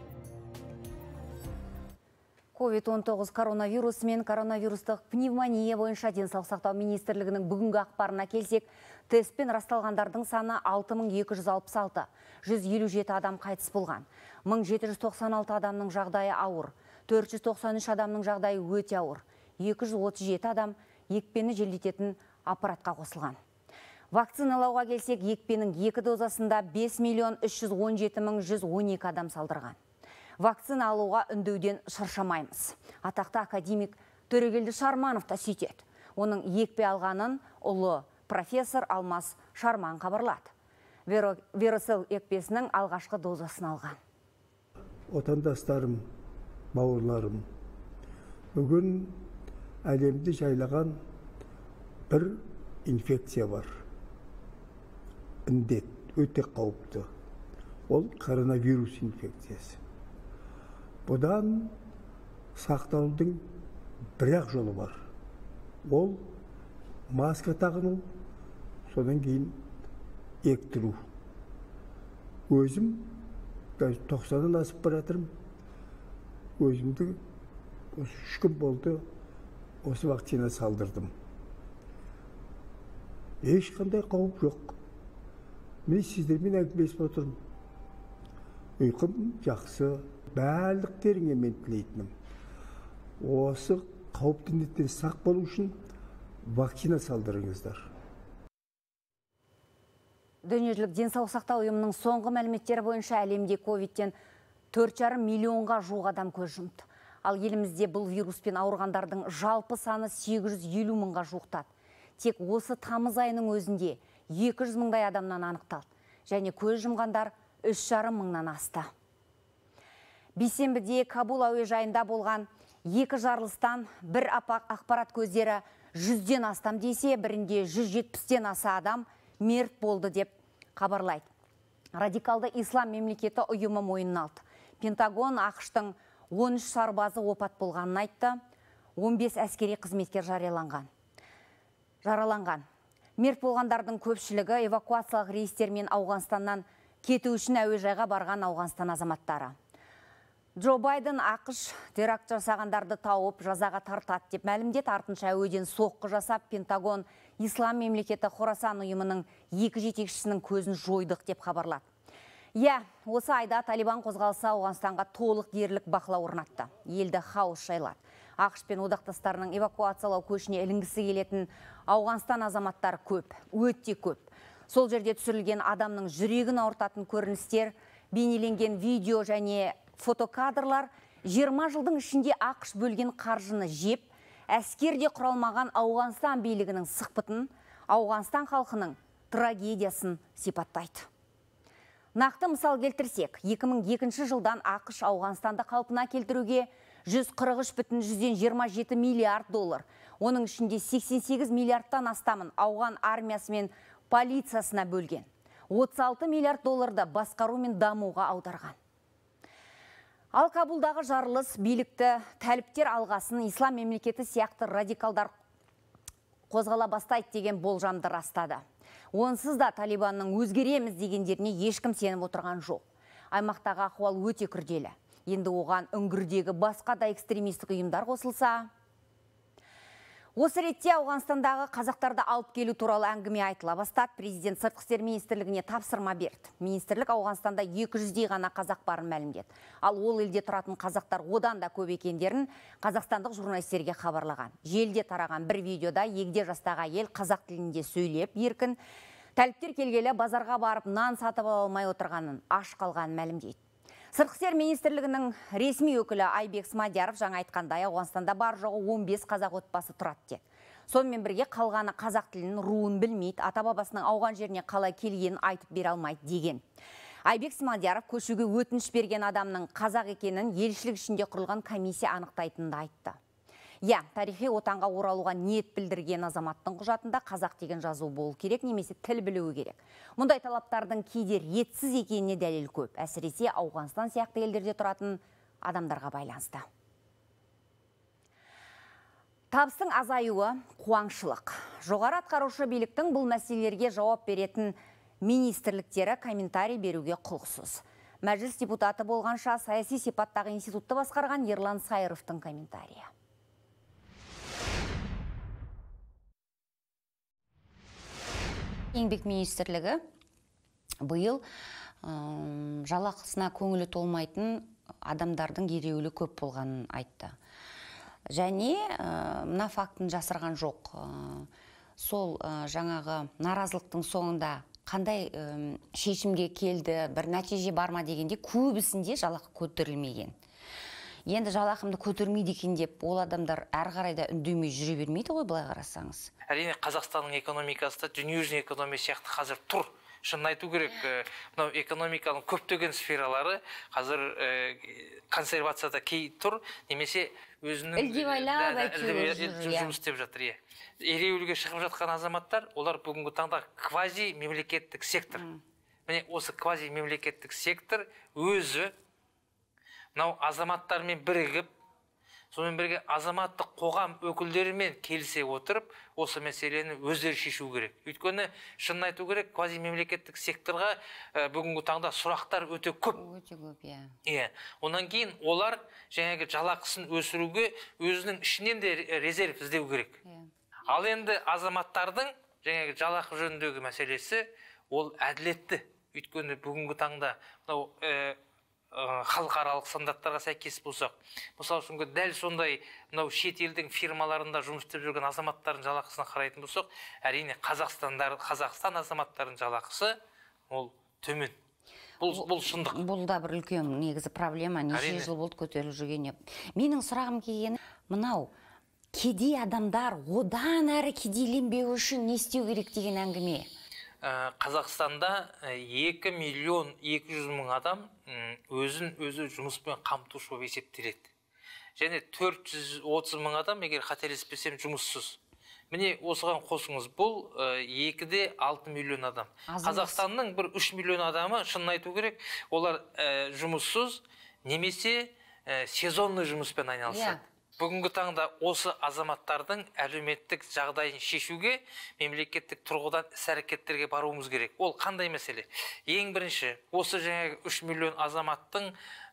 COVID-19 коронавирус мен коронавирустық пневмония бойынша денсаулық сақтау министрлігінің бүгінгі ақпарына келсек, тестпен расталғандардың саны 6266, 157 адам қайтыс болған. 1796 адамның жағдайы ауыр, 493 адамның жағдайы өте ауыр, 237 адам екпені желдететін аппаратқа қосылған. Вакциналауға келсек, екпенің 2 дозасында 5.317.112 адам салдырған. Вакцина алуға үндеуден шаршамаймыз. Атақты академик Төрегелді Шарманов та сөйтеді. Оның екпе алғанын ұлы профессор Алмас Шарман хабарлады. Веросел екпесінің алғашқы дозасын алған. Отандастарым, бауырларым, бүгін әлемді жайлаған бір инфекция бар. Індет өте қауіпті. Ол коронавирус инфекциясы. Бұдан сақтаудың бір-ақ жолы бар. Ол маска тағыну, содан кейін ектіру. Өзім 90-дан асып баратырмын. Өзімді 3 күн болды, осы вакцина салдырдым. Ешқандай қауіп жоқ. Мен сіздермен әңгімелесіп отырмын. Ұйқым жақсы, барлықтеріңе мен тілейтінім. Осы қауіпті індеттен сақ болу үшін вакцина салдырыңыздар. Дүниежүзілік денсаулық сақтау ұйымының соңғы мәліметтері бойынша әлемде ковидтен 4,5 миллионға жуық адам көз жұмды. Ал елімізде бұл вируспен ауырғандардың жалпы саны 850 мыңға жуықтады. Тек осы тамыз айының өзінде 200 мыңдай адамнан анықталды. Және көз жұмғандар 3,5 мыңнан асты. Бейсенбіде Кабул әуежайында болған 2 жарылыстан бір ақпарат көздері 100-ден астам десе, бірінде 170-тен аса адам мерт болды деп хабарлайды. Радикалды ислам мемлекеті ұйымы мойнына алды. Пентагон ақштың 13 сарбазы опат болғанын айтты, 15 әскери қызметкер жараланған. Мерт болғандардың көпшілігі эвакуациялық рейстермен Ауғанстаннан кету үшін әуежайға барған Ауғанстан азаматтары. Джо Байден ақш теракт жасағандарды тауып жазаға тартады деп мәлімдеді. Артынша әуеден соққы жасап, Пентагон ислам мемлекеті Хорасан ұйымының 2 жетекшісінің көзін жойдық деп хабарлады. Осы айда Талибан қозғалысы Ауғанстанға толық дерлік бақылау орнатты. Елді хаос жайлады. ақш пен одақтастарының эвакуациялау көшіне ілінгісі келетін Ауғанстан азаматтары көп, өте көп. Сол жерде түсірілген адамның жүрегін ауыртатын көріністер, бейнеленген видео және фотокадрлар 20 жылдың ішінде ақш бөлген қаржыны жеп, әскерде құралмаған Ауғанстан билігінің сықпытын, Ауғанстан халқының трагедиясын сипаттайды. Нақты мысал келтірсек, 2002 жылдан ақш Ауғанстанды қалпына келтіруге 143,127 миллиард доллар, оның ішінде 88 миллиардтан астамын ауған армиясы мен полициясына бөлген. 36 миллиард долларды басқару мен дамуға аударған. Ал Кабулдағы жарылыс билікті тәліптер алғасын ислам мемлекеті сияқты радикалдар қозғала бастайды деген болжамды растады. Онсыз да Талибанның өзгереміз дегендеріне ешкім сеніп отырған жоқ. Аймақтағы ахуал өте күрделі. Енді оған үңгірдегі басқа да экстремистік ұйымдар қосылса. Осы ретте Ауғанстандағы қазақтарды алып келу туралы әңгіме айтыла бастады. Президент сыртқы істер министрлігіне тапсырма берді. Министрлік Ауғанстанда 200-дей ғана қазақ барын мәлімдеді. Ал ол елде тұратын қазақтар одан да көп екендерін қазақстандық журналистерге хабарлаған. Желіде тараған бір видеода егде жастағы әйел қазақ тілінде сөйлеп, еркін Тәліптер келгелі базарға барып нан сатып ала алмай отырғанын, аш қалғанын мәлімдейді. Сыртқы істер министрлігінің ресми өкілі Айбек Смадияров жаңа айтқандай, Ауғанстанда бар жоғы 15 қазақ отбасы тұрады деді. Сонымен бірге қалғаны қазақ тілінің руын білмейді, ата-бабасының ауған жеріне қалай келгенін айтып бере алмайды деген. Айбек Смадияров көшуге өтініш берген адамның қазақ екенін елшілік ішінде құрылған комиссия анықтайтынды айтты. Тарихи отанға оралуға ниет білдірген азаматтың құжатында қазақ деген жазу болу керек, немесе тіл білуі керек. Мұндай талаптардың кейде ретсіз екеніне дәлел көп, әсіресе Ауғанстан сияқты елдерде тұратын адамдарға байланысты. Табыстың азаюы қуаңшылық. Жоғары атқарушы биліктің бұл мәселелерге жауап беретін министрліктері комментарий беруге құлықсыз. Мәжіліс депутаты болғанша саяси сипаттағы институтты басқарған Ерлан Сайыровтың комментарийі. Еңбек министрлігі бұйыл жалақысына көңілі толмайтын адамдардың ереуілі көп болғанын айтты. Және мына фактын жасырған жоқ. Сол жаңағы наразылықтың соңында қандай шешімге келді, бір нәтиже бар ма дегенде көбісінде жалақы көтерілмеген. Енді жалақымды көтермейді екен деп, ол адамдар әр қарайда үндемей жүре бермейді ғой, былай қарасаңыз. Әрине Қазақстанның экономикасы дүниежүзілік экономика сияқты қазір тұр. Шынын айту керек, мынау экономиканың көптеген сфералары қазір консервацияда кей тұр, немесе өзінің жұмыс істеп жатыр. Ереуілге шығып жатқан азаматтар, олар бүгінгі таңда квази мемлекеттік сектор. Міне осы квази мемлекеттік сектор өзі мынау азаматтармен бірігіп, сонымен бірге азаматтық қоғам өкілдерімен келісе отырып, осы мәселені өздері шешу керек. Өйткені шынын айту керек, квази мемлекеттік секторға бүгінгі таңда сұрақтар өте көп. Онан кейін олар жаңағы жалақысын өсіруге өзінің ішінен де резерв іздеу керек. Ал енді азаматтардың жаңағы жалақы жөніндегі мәселесі ол әділетті. Өйткені бүгінгі таңда халықаралық стандарттарға сәйкес болсақ, мысалы үшін дәл сондай шет елдің фирмаларында жұмыс істеп жүрген азаматтардың жалақысына қарайтын болсақ, әрине Қазақстан азаматтардың жалақысы ол төмен. Бұл шындық. Бұл да бір үлкен негізі проблема, неше жыл болды көтеріліп жүргеніне. Менің сұрағым келгені, мынау кедей адамдар одан әрі кедейленбеу үшін не істеу керек деген әңгіме. Қазақстанда 2.200.000 адам өзін-өзі жұмыспен қамтушы болып есептеледі. Және 430.000 адам, егер қателеспесем, жұмыссыз. Міне осыған қосыңыз, бұл 2,6 миллион адам. Қазақстанның бір 3 миллион адамы, шынын айту керек, олар жұмыссыз немесе сезонный жұмыспен айналысады. Бүгінгі таңда осы азаматтардың әлеуметтік жағдайын шешуге мемлекеттік тұрғыдан іс-әрекеттерге баруымыз керек. Ол қандай мәселе? Ең бірінші, осы жаңағы 3 миллион азаматтың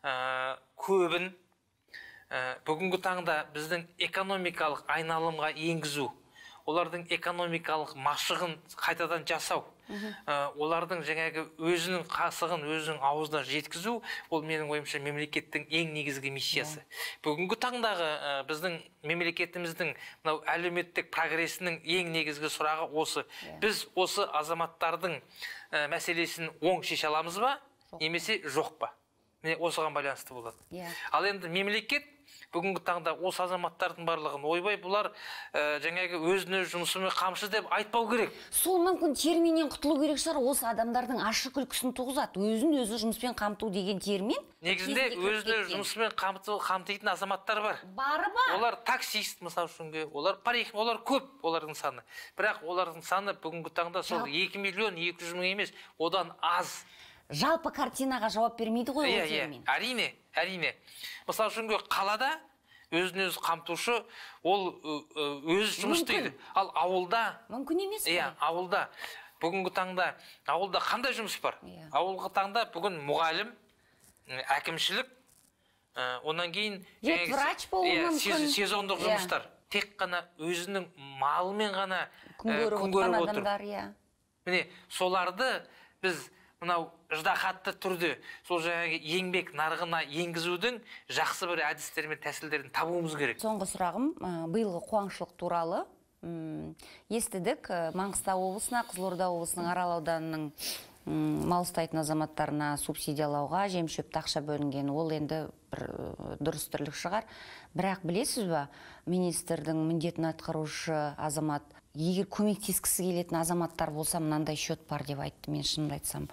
көбін бүгінгі таңда біздің экономикалық айналымға енгізу, олардың экономикалық машығын қайтадан жасау, олардың жаңағы өзінің қасығын өзінің аузына жеткізу, ол менің ойымша мемлекеттің ең негізгі миссиясы. Бүгінгі таңдағы біздің мемлекетіміздің әлеуметтік прогрессінің ең негізгі сұрағы осы. Біз осы азаматтардың мәселесін оң шеше аламыз ба, немесе жоқ па? Осыған байланысты болады. Ал енді мемлекет бүгінгі таңда осы азаматтардың барлығын ойбай, бұлар жаңағы өзіне жұмысымен қамшы деп айтпау керек. Сол мүмкін терминнен құтылу керек шығар, осы адамдардың ашы күлкісін туғызады. Өзін-өзі жұмыспен қамту деген термин. Негізінде өзіне жұмыспен қамтитын азаматтар бар. Бары ба? Олар таксист, мысалы үшінге, олар көп, олардың саны. Бірақ олардың саны бүгінгі таңда сол 2.200.000 емес, одан аз. Жалпы картинаға жауап бермейді ғой ол термин. Әрине. Мысалы үшін қалада өзін-өзі қамтушы, ол өз жұмыс істейді. Ал ауылда... Мүмкін емес қой. Ауылда. Бүгінгі таңда ауылда қандай жұмыс бар? Ауылғы таңда бүгін мұғалім, әкімшілік, онан кейін... Врач болуы мүмкін. Сезондық жұмыстар. Тек қана өзінің малымен ғана күн көріп отыр. Міне, соларды біз мынау ждахатты түрде сол жаңағы еңбек нарығына енгізудің жақсы бір әдістер мен тәсілдерін табуымыз керек. Соңғы сұрағым, биылғы қуаңшылық туралы. Естідік, Маңғыстау облысына, Қызылорда облысының Арал ауданының мал ұстайтын азаматтарына субсидиялауға жем-шөпті ақша бөлінген. Ол енді бір дұрыс тірлік шығар. Бірақ білесіз бе, министрдің міндетін атқарушы азамат, егер көмектескісі келетін азаматтар болса, мынандай шөт бар деп айтты. Мен шынымды айтсам,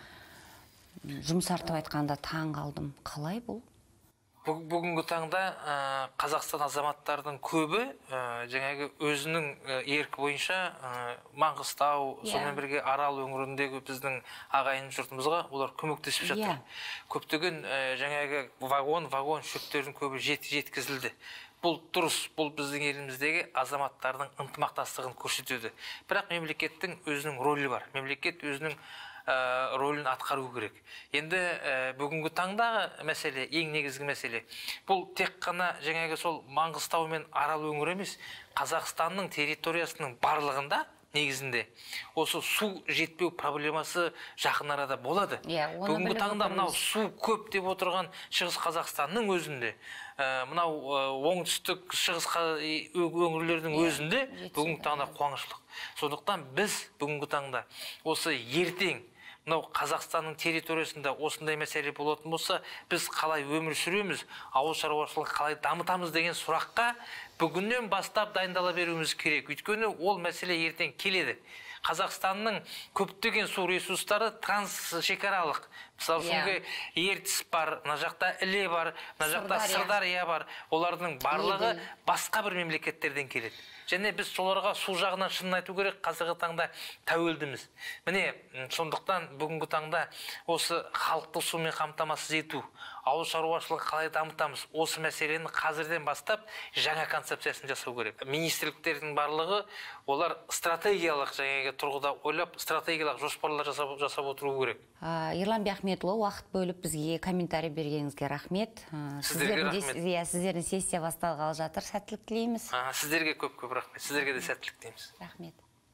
жұмсартып айтқанда таң қалдым. Қалай бұл? Бүгінгі таңда Қазақстан азаматтардың көбі жаңағы өзінің еркі бойынша Маңғыстау, сонымен бірге Арал өңіріндегі біздің ағайын жұртымызға олар көмектесіп жатыр. Көптеген жаңағы вагон шөптердің көбі жеткізілді. Бұл дұрыс, бұл біздің еліміздегі азаматтардың ынтымақтастығын көрсетеді. Бірақ мемлекеттің өзінің рөлі бар. Мемлекет өзінің рөлін атқару керек. Енді бүгінгі таңдағы мәселе, ең негізгі мәселе, бұл тек қана жаңағы сол Маңғыстау мен Арал өңірі емес, Қазақстанның территориясының барлығында негізінде осы су жетпеу проблемасы жақын арада болады. Бүгінгі таңда мынау су көп деп отырған Шығыс Қазақстанның өзінде, мынау оңтүстік шығыс өңірлердің өзінде бүгінгі таңда қуаңшылық. Сондықтан біз бүгінгі таңда осы ертең мынау Қазақстанның территориясында осындай мәселе болатын болса, біз қалай өмір сүреміз, ауыл шаруашылығын қалай дамытамыз деген сұраққа бүгіннен бастап дайындала беруіміз керек. Өйткені ол мәселе ертең келеді. Қазақстанның көптеген су ресурстары трансшекаралық. Мысалы үшін Ертіс бар, мына жақта Іле бар, мына жақта Сырдария бар. Олардың барлығы басқа бір мемлекеттерден келеді. Және біз соларға су жағынан шынын айту керек, қазіргі таңда тәуелдіміз. Міне, сондықтан бүгінгі таңда осы халықты сумен қамтамасыз ету, ауыл шаруашылығын қалай дамытамыз, осы мәселені қазірден бастап жаңа концепциясын жасау керек. Министрліктердің барлығы олар стратегиялық жаңағы тұрғыда ойлап, стратегиялық жоспарлар жасап отыру керек. Ерлан Бахметұлы, уақыт бөліп бізге комментарий бергеніңізге рахмет. Сіздерге рахмет. Сіздердің сессия басталғалы жатыр. Сәттілік тілейміз. Сіздерге көп рахмет. Сіздерге де сәттілік тілейміз. Рахмет.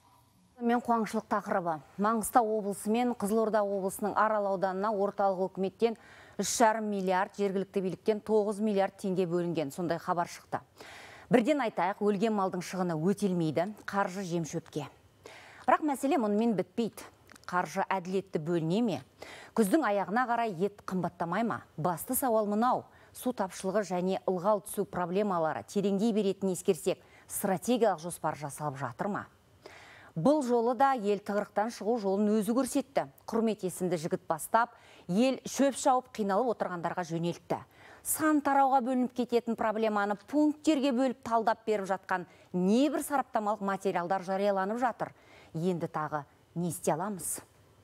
Мен қуаңшылық тақырыбы. Маңғыстау облысы мен Қызылорда облысының Арал ауданына орталық үкіметтен 3,5 миллиард, жергілікті биліктен 9 миллиард теңге бөлінген. Сондай хабар шықты. Бірден айтайық, өлген малдың шығыны өтелмейді, қаржы жем-шөпке. Бірақ мәселе мұнымен бітпейді. Қаржы әділетті бөліне ме? Күздің аяғына қарай ет қымбаттамай ма? Басты сауал мынау. Су тапшылығы және ылғал түсу проблемалары тереңдей беретінін ескерсек, стратегиялық жоспар жасалып жатыр ма? Бұл жолы да ел тығырықтан шығу жолын өзі көрсетті. Құрмет есімді жігіт бастап, ел шөп шауып қиналып отырғандарға жөнелтті. Сан тарауға бөлініп кететін проблеманы пункттерге бөліп талдап беріп жатқан небір сараптамалық материалдар жарияланып жатыр. Енді тағы не істей аламыз?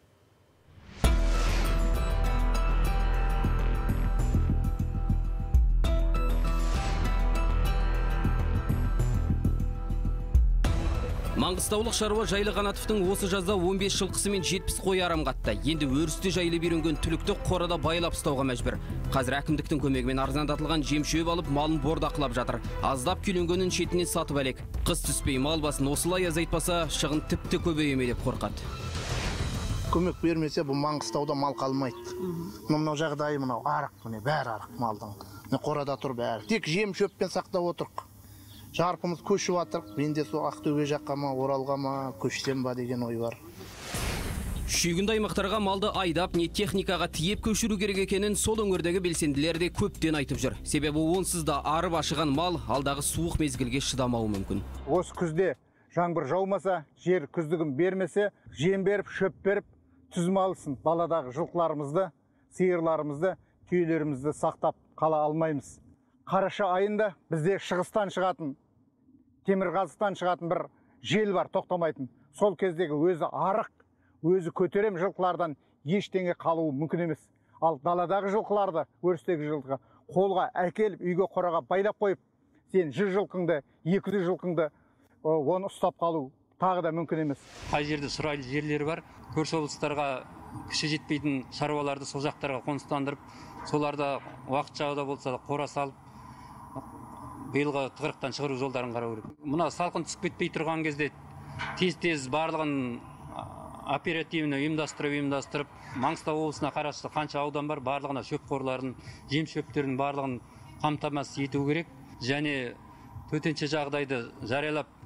Маңғыстаулық шаруа Жайлы Қанатовтың осы жазда 15 жылқысы мен 70 қой арам қатты. Енді өрісте жайлы үйренген түлікті қорада байлап ұстауға мәжбүр. Қазір әкімдіктің көмегімен арзандатылған жем-шөп алып, малын бордақылап жатыр. Аздап күйленгенін шетінен сатып әлек. Қыс түспей мал басын осылай азайтпаса, шығын тіпті көбейе ме деп қорқады. Көмек бермесе, бұл Маңғыстауда мал қалмайды. Мынау жағдайы мынау арық, міне бәрі арық малдың. Қорада тұр бәрі. Тек жем-шөппен сақтап отырық. Жарпымыз көшіп атыр. Менде сол Ақтөбе жаққа ма, Оралға ма, көшсем ба деген ой бар. Шүйгінді аймақтарға малды айдап, не техникаға тиеп көшіру керек екенін сол өңірдегі белсенділер де көптен айтып жүр. Себебі онсыз да арып ашыған мал алдағы суық мезгілге шыдамауы мүмкін. Осы күзде жаңбыр жаумаса, жер күздігін бермесе, жем беріп, шөп беріп, түзім алсын. Баладағы жылқыларымызды, сиырларымызды, түйелерімізді сақтап қала алмаймыз. Қараша айында бізде шығыстан шығатын, Темірқазықтан шығатын бір жел бар, тоқтамайтын. Сол кездегі өзі арық, өзі көтерем жылқылардан ештеңе қалуы мүмкін емес. Ал даладағы жылқыларды, өрістегі жылқыға қолға әкеліп, үйге қораға байлап қойып, сен 100 жылқыңды, 200 жылқыңды оны ұстап қалу тағы да мүмкін емес. Қай жерде сұрайлы жерлері бар, көрші облыстарға кіші жетпейтін шаруаларды сол жақтарға қоныстандырып, соларда уақытша да болса қора салып, биылғы тығырықтан шығару жолдарын қарау керек. Мына салқын түсіп кетпей тұрған кезде тез барлығын оперативно ұйымдастырып, Маңғыстау облысына қарасты қанша аудан бар, барлығына шөп қорларын, жем шөптерін барлығын қамтамасыз ету керек. Және төтенше жағдайды жариялап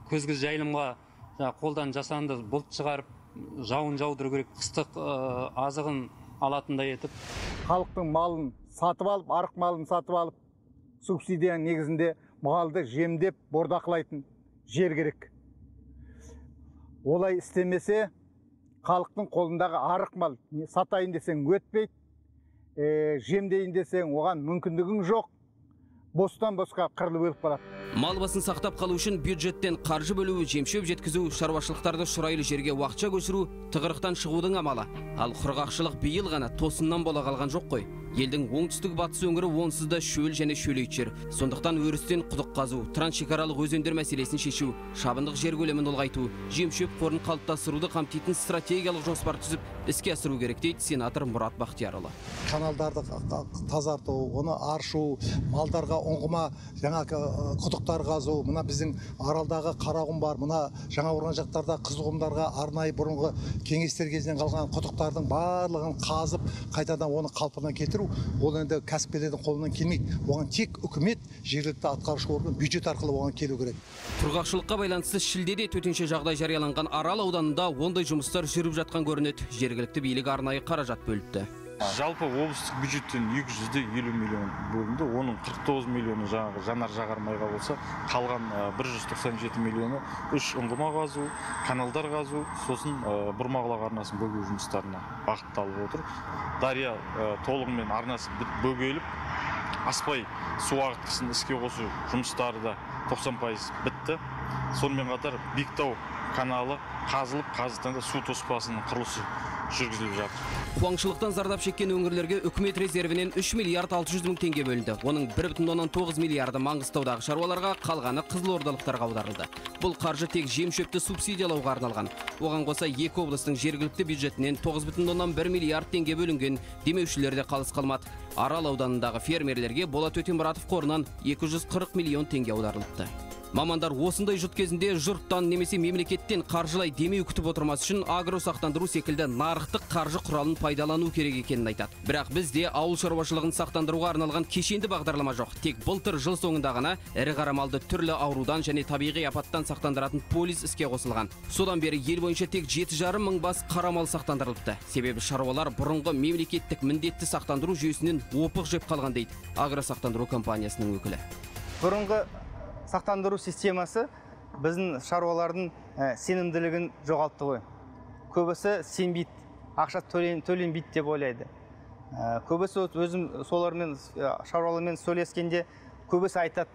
күзгі жайылымға қолдан жасанды бұлт шығарып жауын жаудыру керек, қыстық азығын алатындай етіп. Халықтың малын сатып алып, арық малын сатып алып, субсидияның негізінде малды жемдеп бордақылайтын жер керек. Олай істемесе, халықтың қолындағы арық мал сатайын десең өтпейді, жемдейін десең оған мүмкіндігің жоқ. Бостан босқа қырылып өліп барады. Мал басын сақтап қалу үшін бюджеттен қаржы бөлу, жемшөп жеткізу, шаруашылықтарды шұрайлы жерге уақытша көшіру тығырықтан шығудың амалы. Ал құрғақшылық биыл ғана тосыннан бола қалған жоқ қой. Елдің оңтүстік батыс өңірі онсыз да шөл және шөлейт жер. Сондықтан өрістен құдық қазу, трансшекаралық өзендер мәселесін шешу, шабындық жер көлемін ұлғайту, жемшөп қорын қалыптастыруды қамтитын стратегиялық жоспар түзіп, іске асыру керек дейді сенатор Мұрат Бақтиярұлы. Каналдарды тазарту, оны аршу, малдарға оңғыма жаңа құдықтар қазу, мына біздің Аралдағы Қарағұм бар, мына жаңа орған жақтарда Қызылқұмдарға арнайы бұрынғы кеңестер кезінен қалған құдықтардың барлығын қазып, қайтадан оны қалпына келтіру, ол енді кәсіпкерлердің қолынан келмейді. Оған тек үкімет, жергілікті атқарушы орган бюджет арқылы оған келу керек. Құрғақшылыққа байланысты шілдеде төтенше жағдай жарияланған Арал ауданында ондай жұмыстар жүріп жатқан көрінеді. Жергілікті билік арнайы қаражат бөліпті. Жалпы облыстық бюджеттен 250 миллион бөлінді. Оның 49 миллионы жаңағы жанар-жағармайға болса, қалған 197 миллионы үш ұңғыма қазу, каналдар қазу, сосын Бұрмағылақ арнасын бөгеу жұмыстарына бағытталып отыр. Дария толығымен арнасы бөгеліп, аспай су ағытқысын іске қосу жұмыстары да 90% бітті. Сонымен қатар Биіктау каналы қазылып, қазіргі таңда су тоспасының құрылысы жүргізіліп жатыр. Қуаңшылықтан зардап шеккен өңірлерге үкімет резервінен 3 миллиард 600 мың теңге бөлінді. Оның 1,9 миллиарды Маңғыстаудағы шаруаларға, қалғаны қызылордалықтарға аударылды. Бұл қаржы тек жем-шөпті субсидиялауға арналған. Оған қоса екі облыстың жергілікті бюджетінен 9,1 миллиард теңге бөлінген. Демеушілер де қалыс қалмады. Арал ауданындағы фермерлерге Болат Өтемұратов қорынан 240 миллион теңге аударылыпты. Мамандар осындай жұт кезінде жұрттан немесе мемлекеттен қаржылай демеу күтіп отырмас үшін агросақтандыру секілді нарықтық қаржы құралын пайдалану керек екенін айтады. Бірақ бізде ауыл шаруашылығын сақтандыруға арналған кешенді бағдарлама жоқ. Тек былтыр жыл соңында ғана ірі қара малды түрлі аурудан және табиғи апаттан сақтандыратын полис іске қосылған. Содан бері ел бойынша тек 7,5 мың бас қара мал сақтандырылыпты. Себебі шаруалар бұрынғы мемлекеттік міндетті сақтандыру жүйесінен опық жеп қалған дейді агросақтандыру компаниясының өкілі. Бұрынғы сақтандыру системасы біздің шаруалардың сенімділігін жоғалтты ғой. Көбісі сенбейді, ақша төленбейді деп ойлайды. Көбісі өзім солармен шаруалармен сөйлескенде көбісі айтады,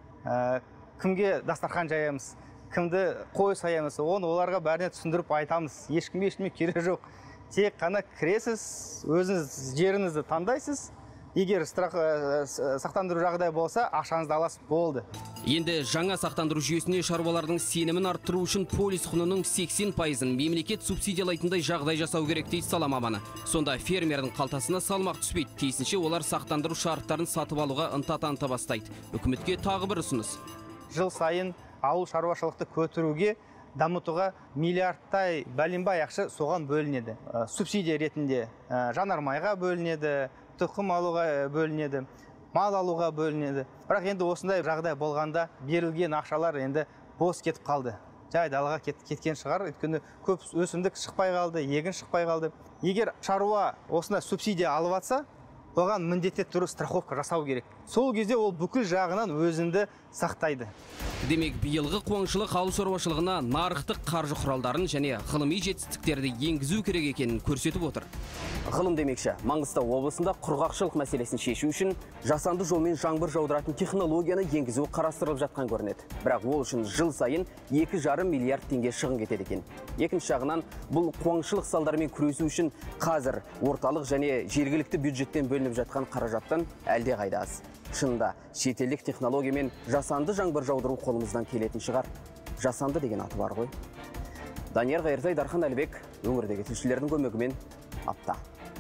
кімге дастархан жаямыз, кімді қой саямыз, оны оларға бәріне түсіндіріп айтамыз. Ешкімге керегі жоқ. Тек қана кіресіз, өзіңіз жеріңізді таңдайсыз. Егер сақтандыру жағдай болса, ақшаңызды аласыз, болды. Енді жаңа сақтандыру жүйесіне шаруалардың сенімін арттыру үшін полис құнының 80%-ын мемлекет субсидиялайтындай жағдай жасау керек дейді сала маманы. Сонда фермердің қалтасына салмақ түспейді. Тиісінше олар сақтандыру шарттарын сатып алуға ынта таныта бастайды. Үкіметке тағы бір ұсыныс. Жыл сайын ауыл шаруашылықты көтеруге, дамытуға миллиардтай бәленбай ақша соған бөлінеді. Субсидия ретінде жанармайға бөлінеді, тұқым алуға бөлінеді, мал алуға бөлінеді. Бірақ енді осындай жағдай болғанда берілген ақшалар енді бос кетіп қалды. Жай далаға кеткен шығар, өйткені көп өсімдік шықпай қалды, егін шықпай қалды. Егер шаруа осында субсидия алып атса, оған міндетті түрі страховка жасау керек. Сол кезде ол бүкіл жағынан өзінді сақтайды. Демек, биылғы қуаңшылық ауыл шаруашылығына нарықтық қаржы құралдарын және ғылыми жетістіктерді енгізу керек екенін көрсетіп отыр. Ғылым демекші, Маңғыстау облысында құрғақшылық мәселесін шешу үшін жасанды жолмен жаңбыр жаудыратын технологияны енгізу қарастырылып жатқан көрінеді. Бірақ ол үшін жыл сайын 2,5 миллиард теңге шығын кетеді екен. Екінші жағынан, бұл қуаңшылық салдарымен күресу үшін қазір орталық және жергілікті бюджеттен бөлініп жатқан қаражаттан әлде қайда аз. Шынында шетелдік технологиямен жасанды жаңбыр жаудыру қолымыздан келетін шығар. Жасанды деген аты бар ғой. Данияр Қайыртай, Дархан Әлбек, өңірдегі тілшілердің көмегімен апта.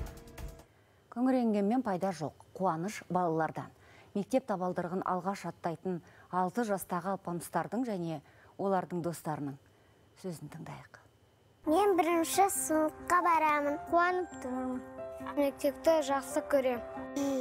Күңіренгенмен пайда жоқ. Қуаныш балалардан. Мектеп табалдырығын алғаш аттайтын 6 жастағы алпамыстардың және олардың достарының сөзін тыңдайық. Мен бірінші сыныпқа барамын, қуанып тұрмын. Мектепті жақсы көрем.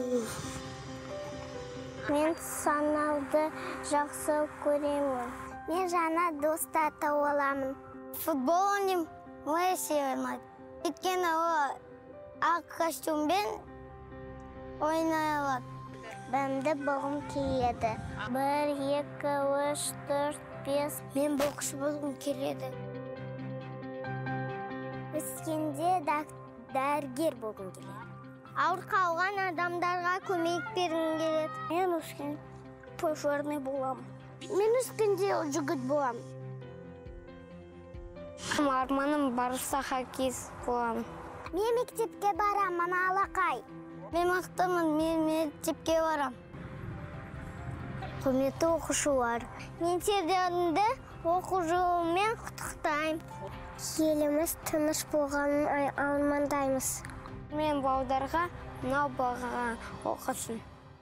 Мен санауды жақсы көремін. Мен жаңа достар тауып аламын. Футбол ойнаймын, өте ұнайды. Өйткені ол ақ костюмбен ойнай алады. Бәнді болғым келеді. 1, 2, 3, 4, 5. Мен боксшы болғым келеді. Өскенде дәрігер болғым келеді. Ауыр қалған адамдарға көмек бергім келеді. Мен өскенде пожарный боламын. Мен өскенде жігіт боламын. Арманым барса хоккейист боламын. Мен мектепке барамын, алақай. Мен мақтамын, мен мектепке барам. Құрметті оқушылар, мен сіздерді оқу жылымен құттықтаймын. Еліміз тыныш болғанын армандаймыз. Мен балдарға мынау баға оқысын.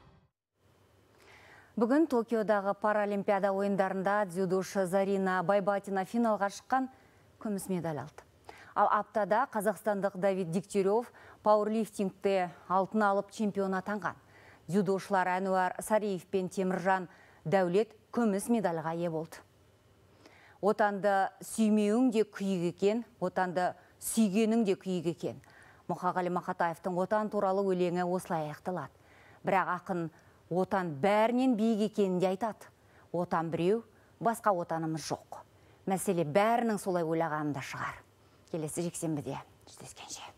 Бүгін Токиодағы Паралимпиада ойындарында дзюдошы Зарина Байбатина финалға шыққан, күміс медаль алды. Ал аптада қазақстандық Давид Дегтярев пауэрлифтингте алтын алып чемпион атанған. Дзюдошылар Әнуар Сариев пен Теміржан Дәулет күміс медальға ие болды. Отанды сүймеуің де күйік екен, отанды сүйгенің де күйік екен. Мұқағали Мақатаевтың отан туралы өлеңі осылай аяқталады. Бірақ ақын отан бәрінен биік екенін де айтады. Отан біреу, басқа отанымыз жоқ. Мәселе бәрінің солай ойлағанында шығар. Келесі жексенбіде жүздескенше.